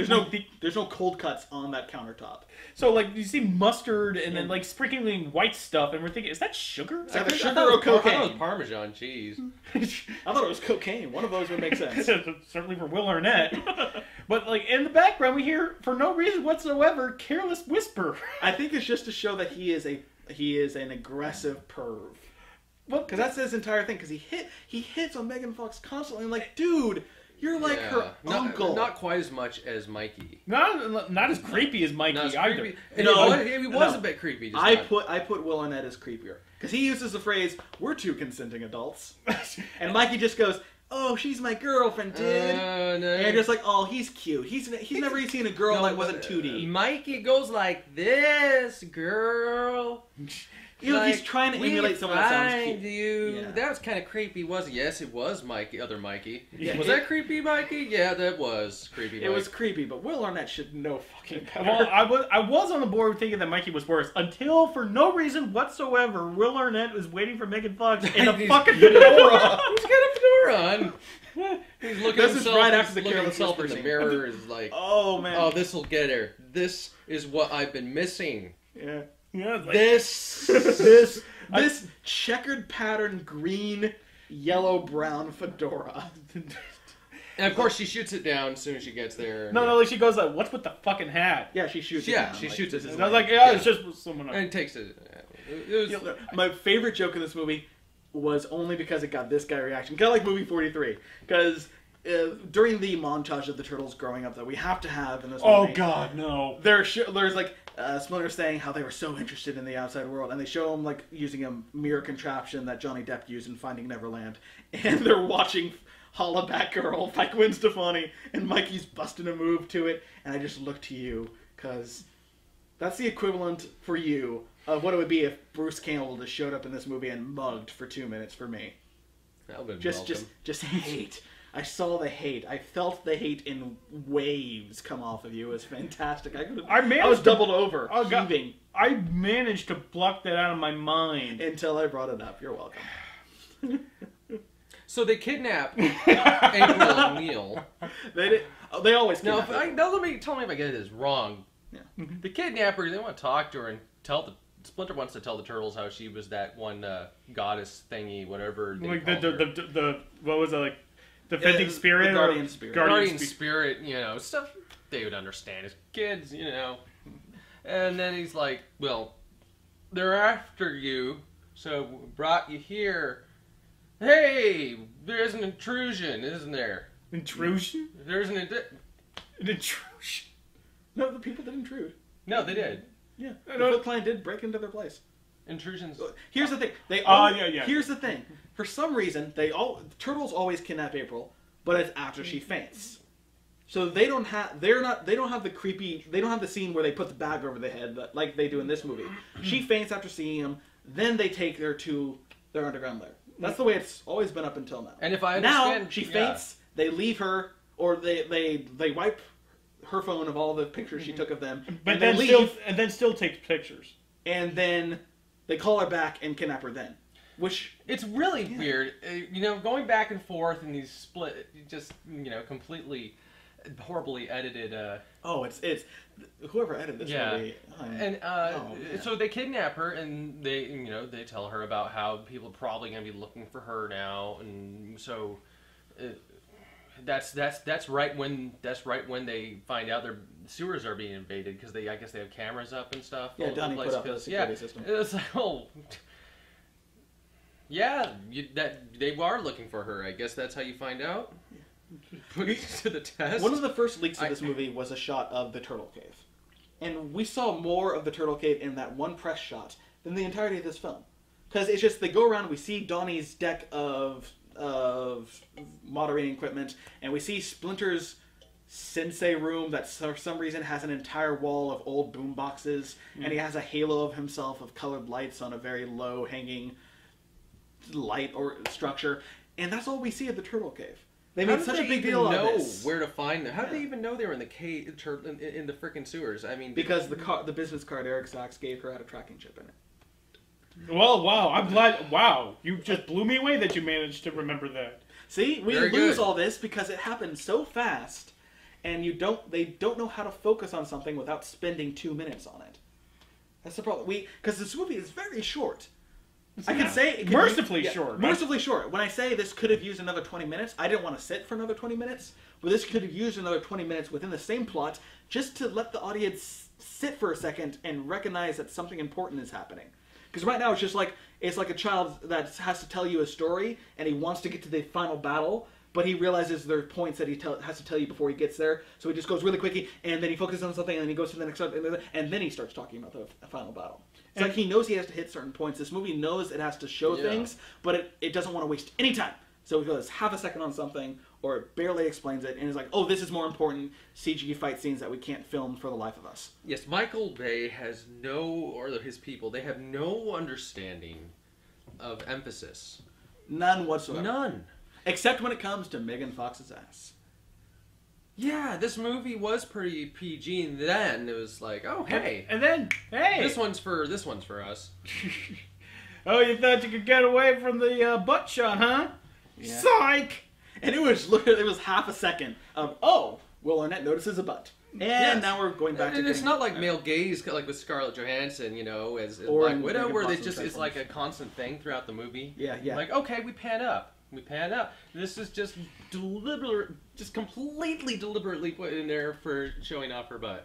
no cold cuts on that countertop. So like you see mustard and then like sprinkling white stuff, and we're thinking, is that sugar? Is that sugar or cocaine? I thought it was Parmesan cheese. I thought it was cocaine. One of those would make sense. Certainly for Will Arnett. But like in the background, we hear for no reason whatsoever "Careless Whisper." I think it's just to show that he is an aggressive perv. Well, because that's his entire thing. Because he hits on Megan Fox constantly. I'm like, dude, you're like her uncle. Not quite as much as Mikey. Not as creepy as Mikey either. He was a bit creepy. I put Will Arnett as creepier because he uses the phrase "we're two consenting adults," and Mikey just goes, "Oh, she's my girlfriend, dude." And you're just like, "Oh, he's cute. He's never seen a girl that wasn't 2D." Mikey goes like this, girl. He's trying to emulate someone that sounds cute. Yeah. That was kind of creepy, wasn't it? Yes, it was Mikey, other Mikey. Yeah, was that creepy, Mikey? Yeah, that was creepy. It was creepy, but Will Arnett should know fucking better. Well, I was on the board thinking that Mikey was worse until, for no reason whatsoever, Will Arnett was waiting for Megan Fox in a fucking fedora. He's got a fedora on. He's looking at himself, right after the himself in the mirror. Is like, oh man, oh, this will get her. This is what I've been missing. Yeah. Yeah, like, this checkered pattern green, yellow, brown fedora. And of course she shoots it down as soon as she gets there. No, like she goes like, "What's with the fucking hat?" Yeah, she shoots it down. She shoots it. And I was like, "Yeah, it's just someone else." And it takes it. My favorite joke in this movie was only because it got this guy reaction. Kind of like movie 43, because during the montage of the turtles growing up that we have to have in this movie. Oh God, no! There's like Splinter saying how they were so interested in the outside world, and they show him like using a mirror contraption that Johnny Depp used in Finding Neverland, and they're watching Holla Batgirl by Gwen Stefani, and Mikey's busting a move to it, and I just look to you because that's the equivalent for you of what it would be if Bruce Campbell just showed up in this movie and mugged for 2 minutes for me. That would just hate. I saw the hate. I felt the hate in waves come off of you. It was fantastic. I was doubled over, heaving. I managed to block that out of my mind until I brought it up. You're welcome. So they kidnap April O'Neil. They always kidnap her. Tell me if I get this wrong. Yeah. The kidnapper, they want to talk to her and Splinter wants to tell the turtles how she was that one goddess thingy, whatever. Like the what was it, like? Defending spirit, the guardian spirit. Guardian spirit, stuff they would understand as kids, And then he's like, well, they're after you, so we brought you here. Hey, there's an intrusion, isn't there? Intrusion? There's an An intrusion? No, the people did intrude. No, they did. Yeah, the Foot Clan did break into their place. Intrusions. Here's the thing. Yeah. Here's the thing. For some reason, turtles always kidnap April, but it's after she faints. So they don't have the creepy. They don't have the scene where they put the bag over the head like they do in this movie. She faints after seeing him. Then they take her to their underground lair. That's the way it's always been up until now. And if I understand, now she faints. They leave her, or they wipe her phone of all the pictures she took of them, But and then leave, still takes pictures. and then they call her back and kidnap her. Then, which it's really weird. Going back and forth in these split, just completely horribly edited. it's whoever edited this movie. So they kidnap her and they tell her about how people are probably going to be looking for her now, and so that's right when they find out their sewers are being invaded because I guess they have cameras up and stuff. Yeah, Donnie put up a security system. It's like, yeah, they are looking for her. I guess that's how you find out. Put it to the test. One of the first leaks of this movie was a shot of the turtle cave, and we saw more of the turtle cave in that one press shot than the entirety of this film. Because it's just they go around, we see Donnie's deck of moderating equipment, and we see Splinter's sensei room that for some reason has an entire wall of old boom boxes, and he has a halo of himself of colored lights on a very low hanging light or structure, and that's all we see of the turtle cave. They made such a big deal of this. Where to find them? How did they even know they were in the cave in the freaking sewers? I mean, because the business card Eric Sachs gave her had a tracking chip in it. Well, wow, I'm glad. Wow, you just blew me away that you managed to remember that. See, we lose all this because it happened so fast, and they don't know how to focus on something without spending 2 minutes on it. That's the problem. Because this movie is very short. I can say it mercifully short. Right? Mercifully short. When I say this could have used another 20 minutes, I didn't want to sit for another 20 minutes, but this could have used another 20 minutes within the same plot just to let the audience sit for a second and recognize that something important is happening. Because right now it's like a child that has to tell you a story and he wants to get to the final battle, but he realizes there are points that he has to tell you before he gets there, so he just goes really quickly, and then he focuses on something, and then he goes to the next one, and then he starts talking about the final battle. It's like he knows he has to hit certain points. This movie knows it has to show things, but it doesn't want to waste any time. So it goes half a second on something, or it barely explains it, and it's like, oh, this is more important CG fight scenes that we can't film for the life of us. Yes, Michael Bay has or his people, they have no understanding of emphasis. None whatsoever. None. Except when it comes to Megan Fox's ass. Yeah, this movie was pretty PG, and then it was like, oh, hey. And then, hey. This one's for us. Oh, you thought you could get away from the butt shot, huh? Yeah. Psych! And it was half a second of, oh, Will Arnett notices a butt. And now we're going back to... And it's not like male gaze, like with Scarlett Johansson, as Black Widow, where it's like a constant thing throughout the movie. Yeah. Like, okay, we pan up. This is just completely deliberately put in there for showing off her butt.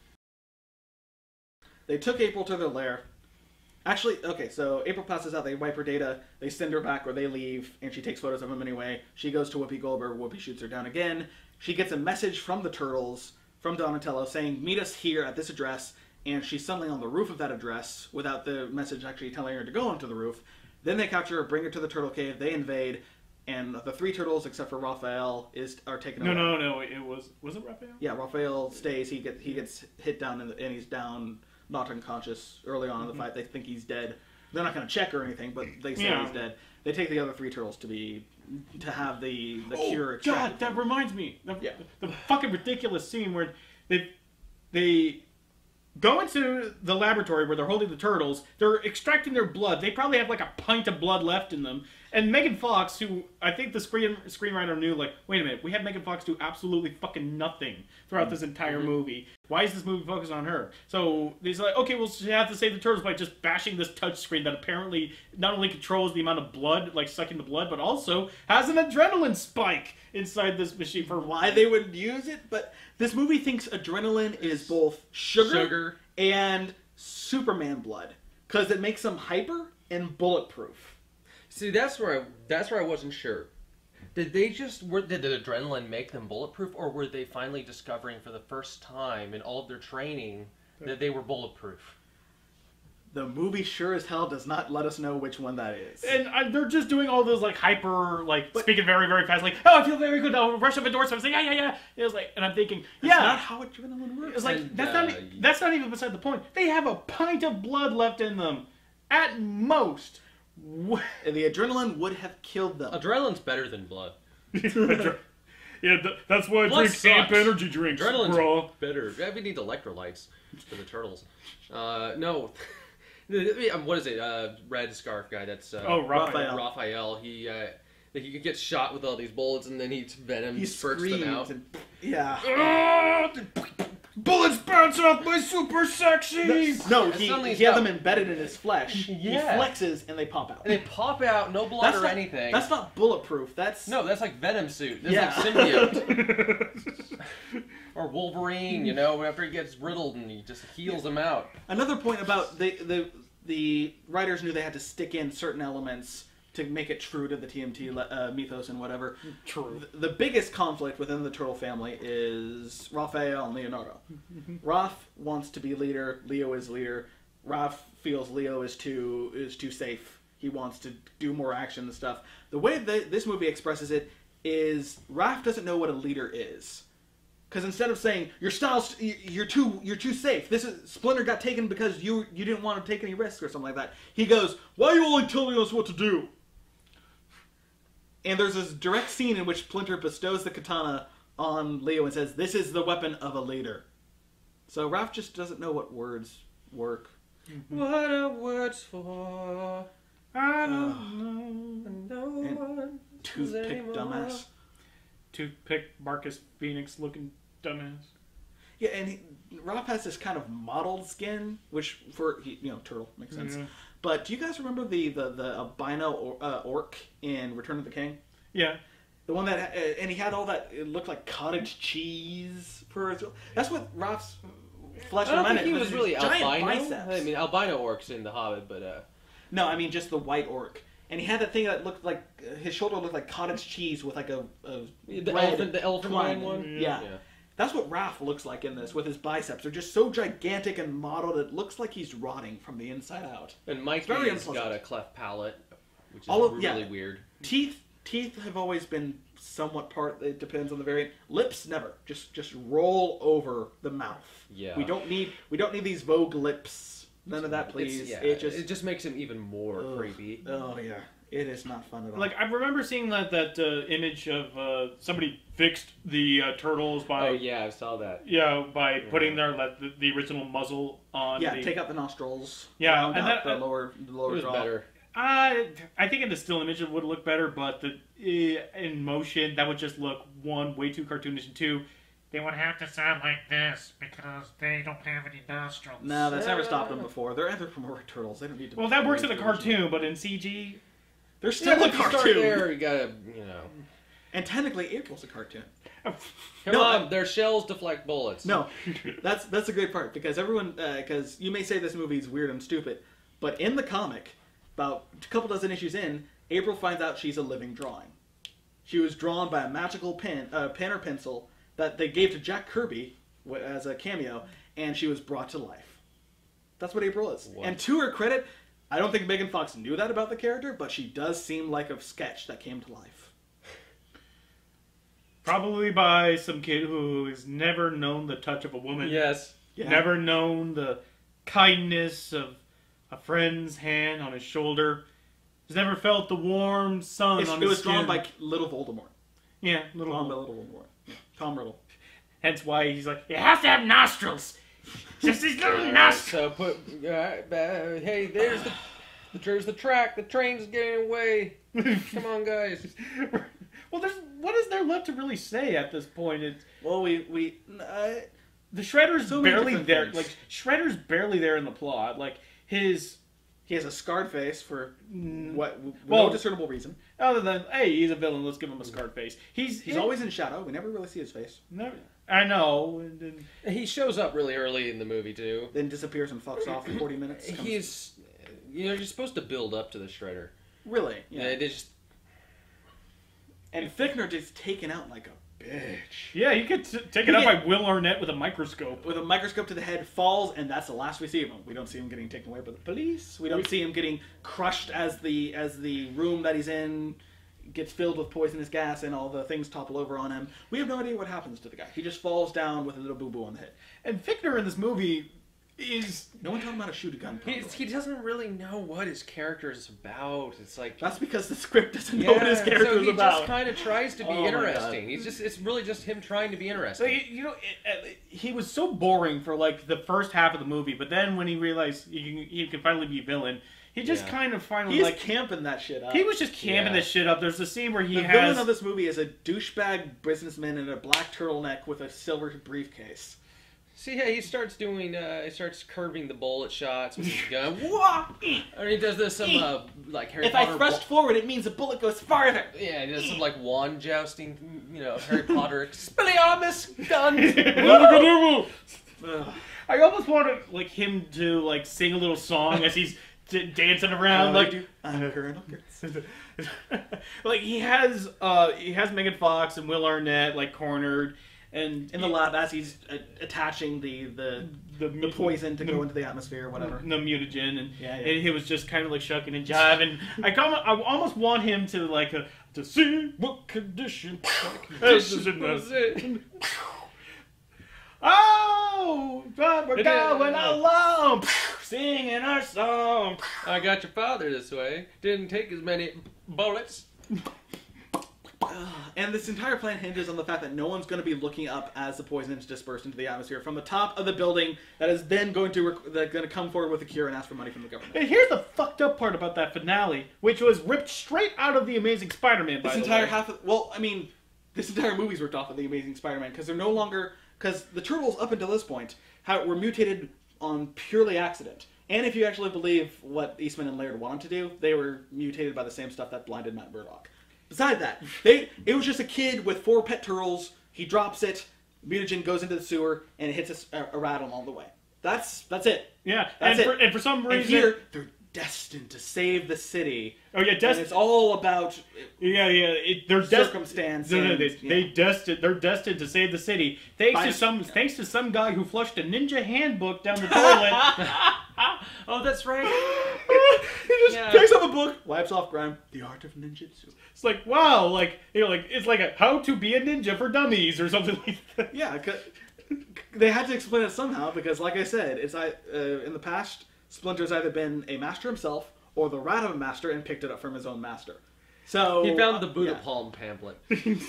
They took April to their lair. Actually, okay, so April passes out, they wipe her data, they send her back or they leave, and she takes photos of him anyway. She goes to Whoopi Goldberg, Whoopi shoots her down again. She gets a message from the Turtles, from Donatello, saying, meet us here at this address, and she's suddenly on the roof of that address without the message actually telling her to go onto the roof. Then they capture her, bring her to the Turtle Cave, they invade, and the three turtles, except for Raphael, are taken away. No, it was it Raphael? Yeah, Raphael stays, he gets hit down, and he's down, not unconscious early on in the fight. They think he's dead. They're not going to check or anything, but they say he's dead. They take the other three turtles to have the cure extracted. God, that reminds me. The fucking ridiculous scene where they go into the laboratory where they're holding the turtles. They're extracting their blood. They probably have like a pint of blood left in them. And Megan Fox, who I think the screenwriter knew, like, wait a minute, we had Megan Fox do absolutely fucking nothing throughout this entire movie. Why is this movie focused on her? So he's like, okay, well, she has to save the turtles by just bashing this touchscreen that apparently not only controls the amount of blood, like sucking the blood, but also has an adrenaline spike inside this machine. For why they would use it, but this movie thinks adrenaline is both sugar and Superman blood, because it makes him hyper and bulletproof. See, that's where I wasn't sure. Did the adrenaline make them bulletproof, or were they finally discovering for the first time in all of their training that they were bulletproof? The movie sure as hell does not let us know which one that is. And they're just doing all those like hyper, like speaking very, very fast, like, oh, I feel very good. I'll rush up the door. So I'm saying, yeah. It was like, and I'm thinking, That's not how adrenaline works. It's like that's not even beside the point. They have a pint of blood left in them, at most. And the adrenaline would have killed them. Adrenaline's better than blood. Yeah, that's why I Blood drink amp sucks. energy drinks, Adrenaline's bro. better. Yeah, we need electrolytes for the turtles. No. What is it? Red Scarf guy. That's Raphael. He gets shot with all these bullets, and then he venom He spurts them out. Yeah. Bullets bounce off my super sexy. No, That's he something has he's them embedded in his flesh. Yeah. He flexes and they pop out. And they pop out, no blood or anything. That's not bulletproof. That's that's like Venom suit. That's Yeah. like symbiote. Or Wolverine, after he gets riddled and he just heals him out. another point about the writers knew they had to stick in certain elements to make it true to the TMT mythos and whatever. True. The biggest conflict within the Turtle family is Raphael and Leonardo. Raph wants to be leader. Leo is leader. Raph feels Leo is too safe. He wants to do more action and stuff. The way this movie expresses it is Raph doesn't know what a leader is. Because instead of saying you're too safe. This is Splinter got taken because you didn't want to take any risks or something like that. He goes, "Why are you only telling us what to do?" And there's this direct scene in which Splinter bestows the katana on Leo and says, "This is the weapon of a leader." So Raph just doesn't know what words work. What are words for? I don't know. No And one Toothpick anymore. dumbass. Toothpick Marcus Phoenix looking dumbass. Yeah, and Raph has this kind of mottled skin, which for turtle makes sense. Yeah. But do you guys remember the albino orc in Return of the King? Yeah. The one that and he had all that. It looked like cottage cheese for his. That's what Raph's flesh I don't reminded. think he with was his really giant albino. biceps. I mean, albino orcs in The Hobbit, but No, I mean just the white orc. And he had that thing that looked like his shoulder looked like cottage cheese with like a the elephant twine. one. Yeah. That's what Raph looks like in this with his biceps. They're just so gigantic and mottled. It looks like he's rotting from the inside out. And Mikey's very got unpleasant. a cleft palate, which is All of- really yeah. weird. Teeth have always been somewhat part. It depends on the variant. Lips never. Just roll over the mouth. Yeah. We don't need these Vogue lips. None of that, please. It just makes him even more creepy. Oh yeah, it is not fun at all. Like I remember seeing that image of somebody fixed the turtles by Oh yeah, I saw that. by putting the original muzzle on. take out the nostrils. Yeah, round and out that- the lower It was jaw. better. I think in the still image it would look better, but in motion that would just look way too cartoonish, and two, they would have to sound like this because they don't have any nostrils. No, that's never stopped them before. They're anthropomorphic turtles. They don't need to. Well, that works in a cartoon, but in CG, They're still a Once you start cartoon. there, you gotta, And technically, April's a cartoon. Come No, on, their shells deflect bullets. No, that's a great part because everyone because you may say this movie is weird and stupid, but in the comic, about a couple dozen issues in, April finds out she's a living drawing. She was drawn by a magical pen or pencil that they gave to Jack Kirby as a cameo, and she was brought to life. That's what April is. What? And to her credit, I don't think Megan Fox knew that about the character, but she does seem like a sketch that came to life. probably by some kid who has never known the touch of a woman. Yes. Yeah. Never known the kindness of a friend's hand on his shoulder. Has never felt the warm sun on It his was skin. drawn by Little Voldemort. Yeah, little. Drawn by Little Voldemort. Yeah. Tom Riddle. Hence why he's like, you have to have nostrils. Just these little nostrils. So hey, there's the track. The train's getting away. Come on, guys. Well, what is there left to really say at this point? It's, Well, the Shredder's So many barely different there. things. Like Shredder's barely there in the plot. Like he has a scarred face for no discernible reason. other than hey, he's a villain. Let's give him a scarred face. He's He's always in shadow. We never really see his face. never. I know. And He shows up really early in the movie too. Then disappears and fucks off for 40 minutes. He's, you're supposed to build up to the Shredder. Really? Yeah. Yeah. It is. And Fichtner just taken out like a bitch. yeah, he gets taken out by Will Arnett with a microscope. With a microscope to the head, falls, and that's the last we see of him. We don't see him getting taken away by the police. We don't see him getting crushed as the room that he's in gets filled with poisonous gas and all the things topple over on him. We have no idea what happens to the guy. He just falls down with a little boo-boo on the head. And Fichtner in this movie is... No one taught him how to shoot a gun properly. He doesn't really know what his character is about. It's like That's because the script doesn't know what his character so is he about. just kind of tries to be Oh my interesting. It's really just him trying to be interesting. Like, he was so boring for like the first half of the movie, but then when he realized he can finally be villain, he just kind of finally He's like camping that shit up. he was just camping Yeah. this shit up. There's a scene where he The has villain of this movie is a douchebag businessman in a black turtleneck with a silver briefcase. See, yeah, he starts curving the bullet shots with his gun. Wah! And he does this like Harry If Potter. I thrust forward, it means the bullet goes farther. Yeah, he does some like wand jousting, Harry Potter Expelliarmus gun. Ugh. I almost wanted like him to like sing a little song as he's dancing around like like he has Megan Fox and Will Arnett like cornered and in the lab as he's attaching the poison to go into the atmosphere, whatever. the mutagen, and Yeah. and he was just kind of like shucking and jiving. I almost want him to like to see what condition. Oh, but we're going along, singing our song. I got your father this way. Didn't take as many bullets. And this entire plan hinges on the fact that no one's going to be looking up as the poison is dispersed into the atmosphere from the top of the building that is then going to come forward with a cure and ask for money from the government. And here's the fucked up part about that finale, which was ripped straight out of The Amazing Spider-Man. This entire this entire movie's ripped off of The Amazing Spider-Man because they're no longer... Because the Turtles, up until this point, were mutated on purely accident. And if you actually believe what Eastman and Laird wanted to do, they were mutated by the same stuff that blinded Matt Murdock. Beside that, it was just a kid with 4 pet turtles. He drops it, mutagen goes into the sewer, and it hits a rat along the way. That's it. Yeah, That's and, it. And for some reason... And here, they're destined to save the city. Oh yeah, And it's all about they're circumstance. They're destined to save the city thanks to some guy who flushed a ninja handbook down the toilet. Oh, that's right. He just picks up a book, wipes off grime. The art of ninjutsu. It's like wow, like it's like a how to be a ninja for dummies or something like that. Yeah, they had to explain it somehow because, like I said, it's in the past, Splinter's either been a master himself or the rat of a master and picked it up from his own master. So He found the Buddha Palm pamphlet.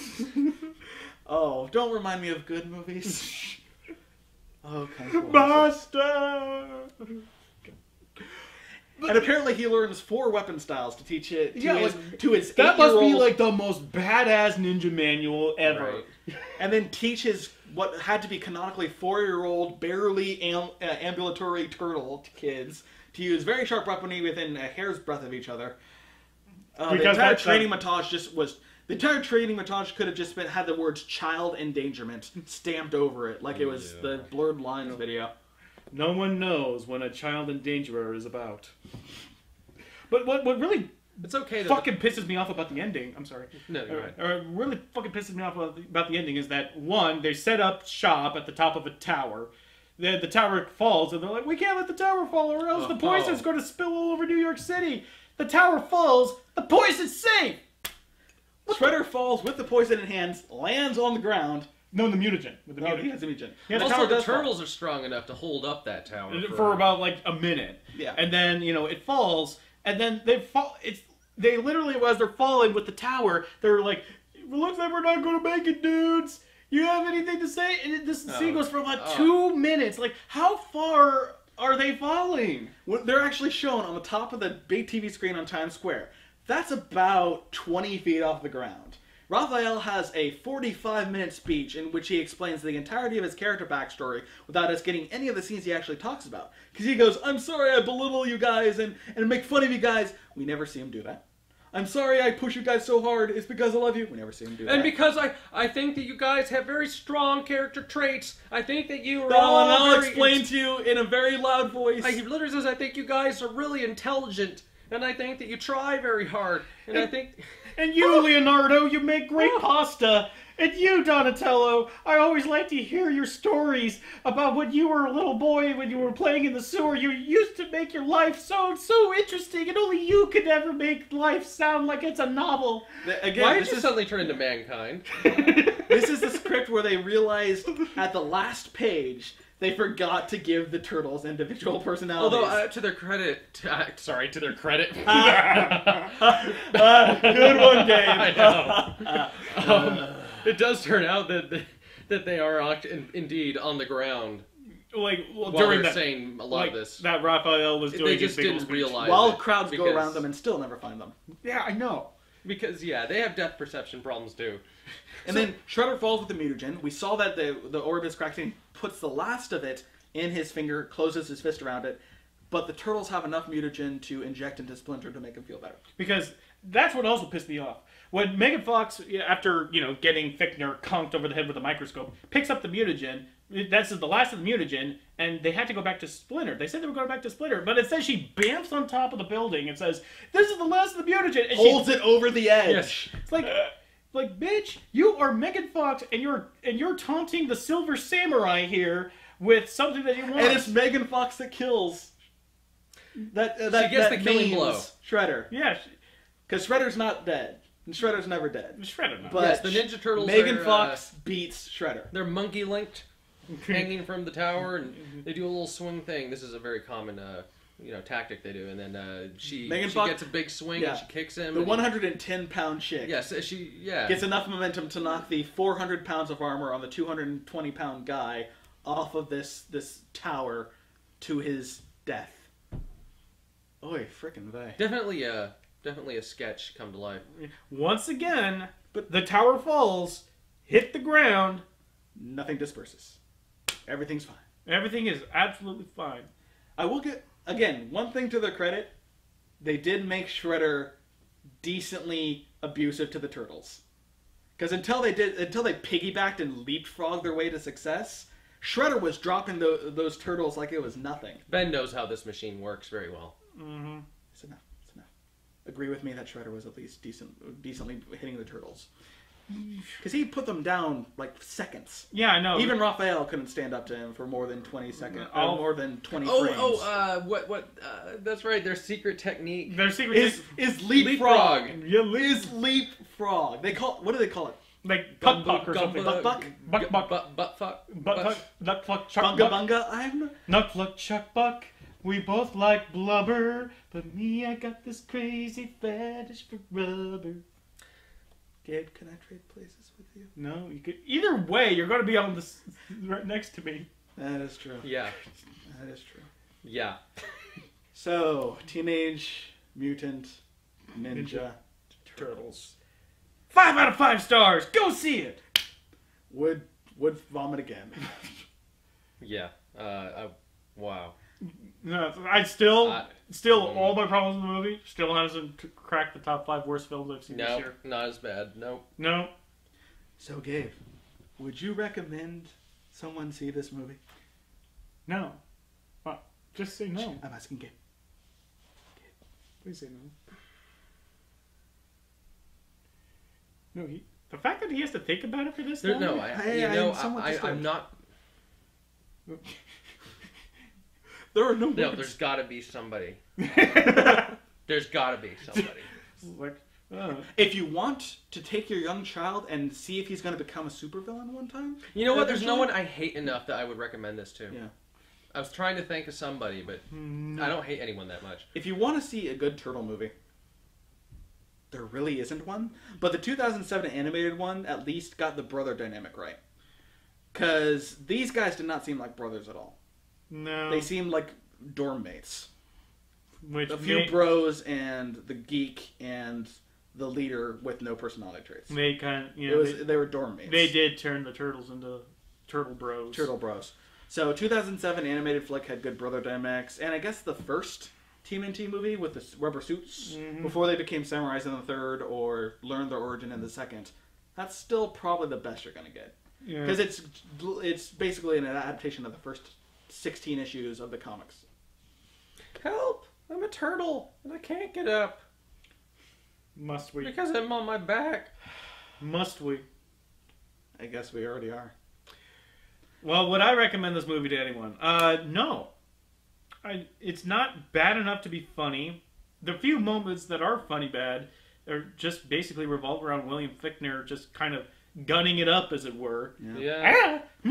Oh, don't remind me of good movies. Okay. Master. And apparently he learns 4 weapon styles to teach it to his That must be 8-year-old, like the most badass ninja manual ever. Right. and then teaches what had to be canonically 4-year-old, barely ambulatory turtle kids to use very sharp weaponry within a hair's breadth of each other. The entire training montage could have just had the words "child endangerment" stamped over it, like it was the Blurred Lines video. No one knows when a child endangerer is about. But what really It's okay to fucking pisses me off about the ending. I'm sorry. No, you're right. Or really fucking pisses me off about the ending is that one, they set up shop at the top of a tower. The tower falls and they're like, we can't let the tower fall or else the poison's going to spill all over New York City. The tower falls, the poison's safe. Shredder falls with the poison in hands, lands on the ground. No, the mutagen. With the No, mutagen. he has a mutagen. Yeah, Also, tower the does fall. turtles are strong enough to hold up that tower For about like a minute. Yeah. And then, it falls, and then they fall. They literally, as they're falling with the tower, they're like, it looks like we're not going to make it, dudes. You have anything to say? And this scene goes for about 2 minutes. Like, how far are they falling? They're actually shown on the top of the big TV screen on Times Square. That's about 20 feet off the ground. Raphael has a 45-minute speech in which he explains the entirety of his character backstory without us getting any of the scenes he actually talks about. Because he goes, I'm sorry I belittle you guys and make fun of you guys. We never see him do that. I'm sorry I push you guys so hard. It's because I love you. We never see him do that. And because I think that you guys have very strong character traits. I think that you are I'll very explain to you in a very loud voice. He literally says, I think you guys are really intelligent. And I think that you try very hard. And I think... And you, Leonardo, you make great pasta. And you, Donatello, I always like to hear your stories about when you were a little boy, when you were playing in the sewer. You used to make your life so interesting, and only you could ever make life sound like it's a novel. Again, why did you suddenly turn into mankind? This is the script where they realized at the last page they forgot to give the turtles individual personalities. Although, to their credit... to their credit. Good one, Dave. I know. It does turn out that they are indeed on the ground. Like, while during they're that, saying a lot of this. That Raphael was doing They his just big old didn't speech. realize While it crowds go because- around them and still never find them. Yeah, I know. Because, yeah, they have depth perception problems, too. And then Shredder falls with the mutagen. We saw that the orb is cracked and puts the last of it in his finger, closes his fist around it. But the turtles have enough mutagen to inject into Splinter to make him feel better. Because that's what also pissed me off. When Megan Fox, after, getting Fichtner conked over the head with a microscope, picks up the mutagen, that's the last of the mutagen, and they had to go back to Splinter. They said they were going back to Splinter, but it says she bamfs on top of the building and says, "This is the last of the mutagen." And Holds it over the edge. Yes. It's like, bitch, you are Megan Fox, and you're taunting the Silver Samurai here with something that you want. And it's Megan Fox that kills. That She gets the killing means blow. Shredder. Yeah, Because Shredder's not dead. And Shredder's never dead. Shredder. No. But Yes, the Ninja Turtles Megan are, Fox beats Shredder. They're monkey linked, hanging from the tower, and they do a little swing thing. This is a very common, tactic they do. And then she Fox- gets a big swing yeah. and she kicks him. The and 110-pound chick Yes, gets enough momentum to knock the 400 pounds of armor on the 220-pound guy off of this tower to his death. Oy, frickin' vey. Definitely a sketch come to life. Once again, but the tower falls, hit the ground. Nothing disperses. Everything's fine. Everything is absolutely fine. I will get, again, one thing to their credit. They did make Shredder decently abusive to the turtles. Because until they piggybacked and leapfrogged their way to success, Shredder was dropping those turtles like it was nothing. Ben knows how this machine works very well. Mm-hmm. It's enough. It's enough. Agree with me that Shredder was at least decently hitting the turtles. Because he put them down like seconds. Yeah, I know. Even Raphael couldn't stand up to him for more than 20 seconds. More than 20 frames. That's right. Their secret technique. Their secret is leapfrog. Yeah, Is leapfrog. What do they call it? like puck puck or something. Buck buck? Buck buck. Butt fuck. Butt fuck. Nut fuck. Chuck Bunga buck. bunga. I'm Nut fuck. Chuck buck. We both like blubber, but me, I got this crazy fetish for rubber. Gabe, can I trade places with you? No, you could. Either way, you're going to be on this right next to me. That is true. Yeah. That is true. Yeah. So, Teenage Mutant Ninja Turtles. 5 out of 5 stars. Go see it. would vomit again. Yeah. Wow. No, I still Mm. all my problems with the movie still hasn't cracked the top 5 worst films I've seen this No, year. not as bad. Nope. No. So, Gabe, would you recommend someone see this movie? No. Just say no. I'm asking Gabe. Please say no. No, the fact that he has to think about it for this long? No, I'm I'm not. There are no No, words. there's got to be somebody. There's got to be somebody. Like, If you want to take your young child and see if he's going to become a supervillain one time, You know what? There's no one I hate enough that I would recommend this to. Yeah. I was trying to think of somebody, but I don't hate anyone that much. If you want to see a good turtle movie, there really isn't one. But the 2007 animated one at least got the brother dynamic right. Because these guys did not seem like brothers at all. no. They seemed like dorm mates. Which A few bros and the geek and the leader with no personality traits. they kind of, They were dorm mates. they did turn the turtles into turtle bros. Turtle bros. So 2007 animated flick had good brother dynamics, and I guess the first TMNT movie with the rubber suits Mhm. before they became samurais in the third or learned their origin in the second, that's still probably the best you're gonna get Yeah. because it's basically an adaptation of the first 16 issues of the comics. Help! I'm a turtle and I can't get up Must we? because I'm on my back. Must we? I guess we already are. Well, would I recommend this movie to anyone? No. It's not bad enough to be funny. The few moments that are funny bad are just basically revolve around William Fichtner just kind of gunning it up, as it were. Yeah. Ah!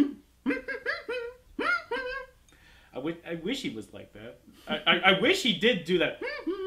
I wish he was like that. I wish he did do that.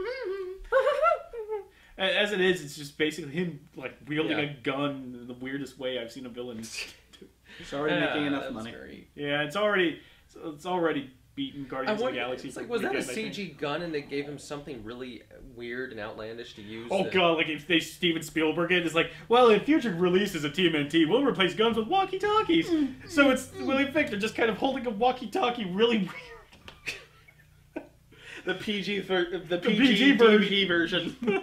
As it is, it's just basically him like wielding Yeah. a gun in the weirdest way I've seen a villain. It's already making enough money. Yeah, it's already beaten I Guardians of the wonder, Galaxy. it's like, for was that a weekend, I think. CG gun and they gave him something really weird and outlandish to use? Oh to- god, like if they Steven Spielberg it, it's like, well, in future releases of TMNT, we'll replace guns with walkie-talkies. So it's William Fichtner just kind of holding a walkie-talkie really weird. The PG the PG DVD version.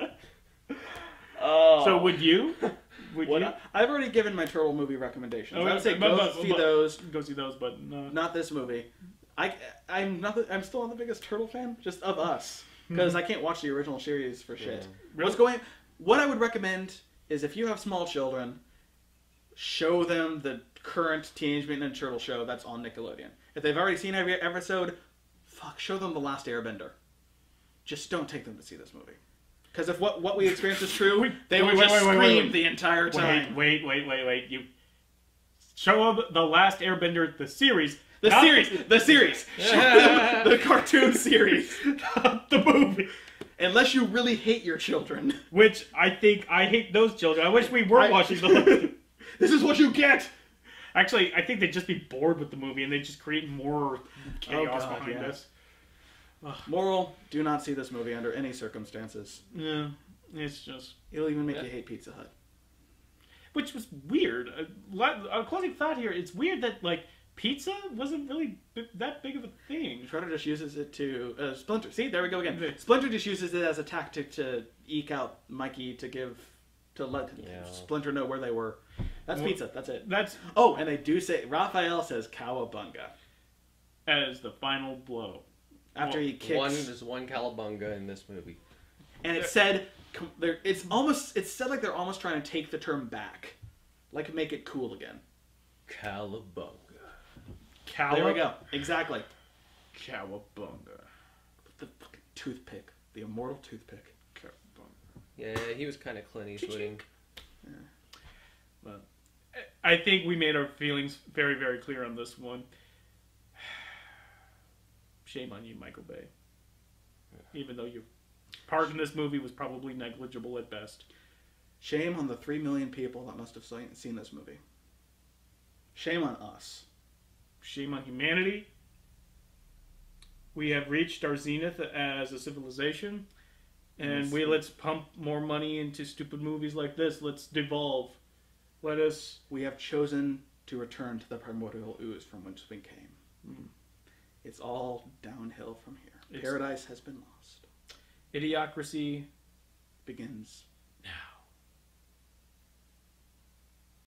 Oh. So would you? Would you? I've already given my turtle movie recommendations. Oh, I would say but- go but- see but- those. Go see those, but no. Not this movie. I'm still not the biggest turtle fan, just of us, because I can't watch the original series for shit. Really? What I would recommend is if you have small children, show them the current Teenage Mutant Ninja Turtle show that's on Nickelodeon. If they've already seen every episode, show them The Last Airbender. Just don't take them to see this movie. Because if what we experience is true, they will just scream the entire time. Wait. You show them The Last Airbender, the series. The not series. Show them the cartoon series. not the movie. Unless you really hate your children. Which I think I hate those children. I wish we were watching the. This is what you get. Actually, I think they'd just be bored with the movie and they'd just create more chaos God, behind yeah. us. Moral: do not see this movie under any circumstances. Yeah, it's just. It'll even make you hate Pizza Hut. Which was weird. A closing thought here: it's weird that like pizza wasn't really that big of a thing. Shredder just uses it to Splinter. See, there we go again. Splinter just uses it as a tactic to eke out Mikey to let Splinter know where they were. That's pizza. That's it. That's And they do say Raphael says "cowabunga" as the final blow. after he kicks. There's one Calabunga in this movie. And it said it's said like they're almost trying to take the term back, like make it cool again. Calabunga. There we go. Exactly. Cowabunga. The fucking toothpick, the immortal toothpick. Cowabunga. Yeah, he was kind of Clint Eastwooding. But I think we made our feelings very, very clear on this one. Shame on you, Michael Bay. Even though your part in this movie was probably negligible at best. Shame on the 3 million people that must have seen this movie. Shame on us. Shame on humanity. We have reached our zenith as a civilization. And let's pump more money into stupid movies like this. Let's devolve. We have chosen to return to the primordial ooze from which we came. It's all downhill from here. Paradise has been lost. Idiocracy Begins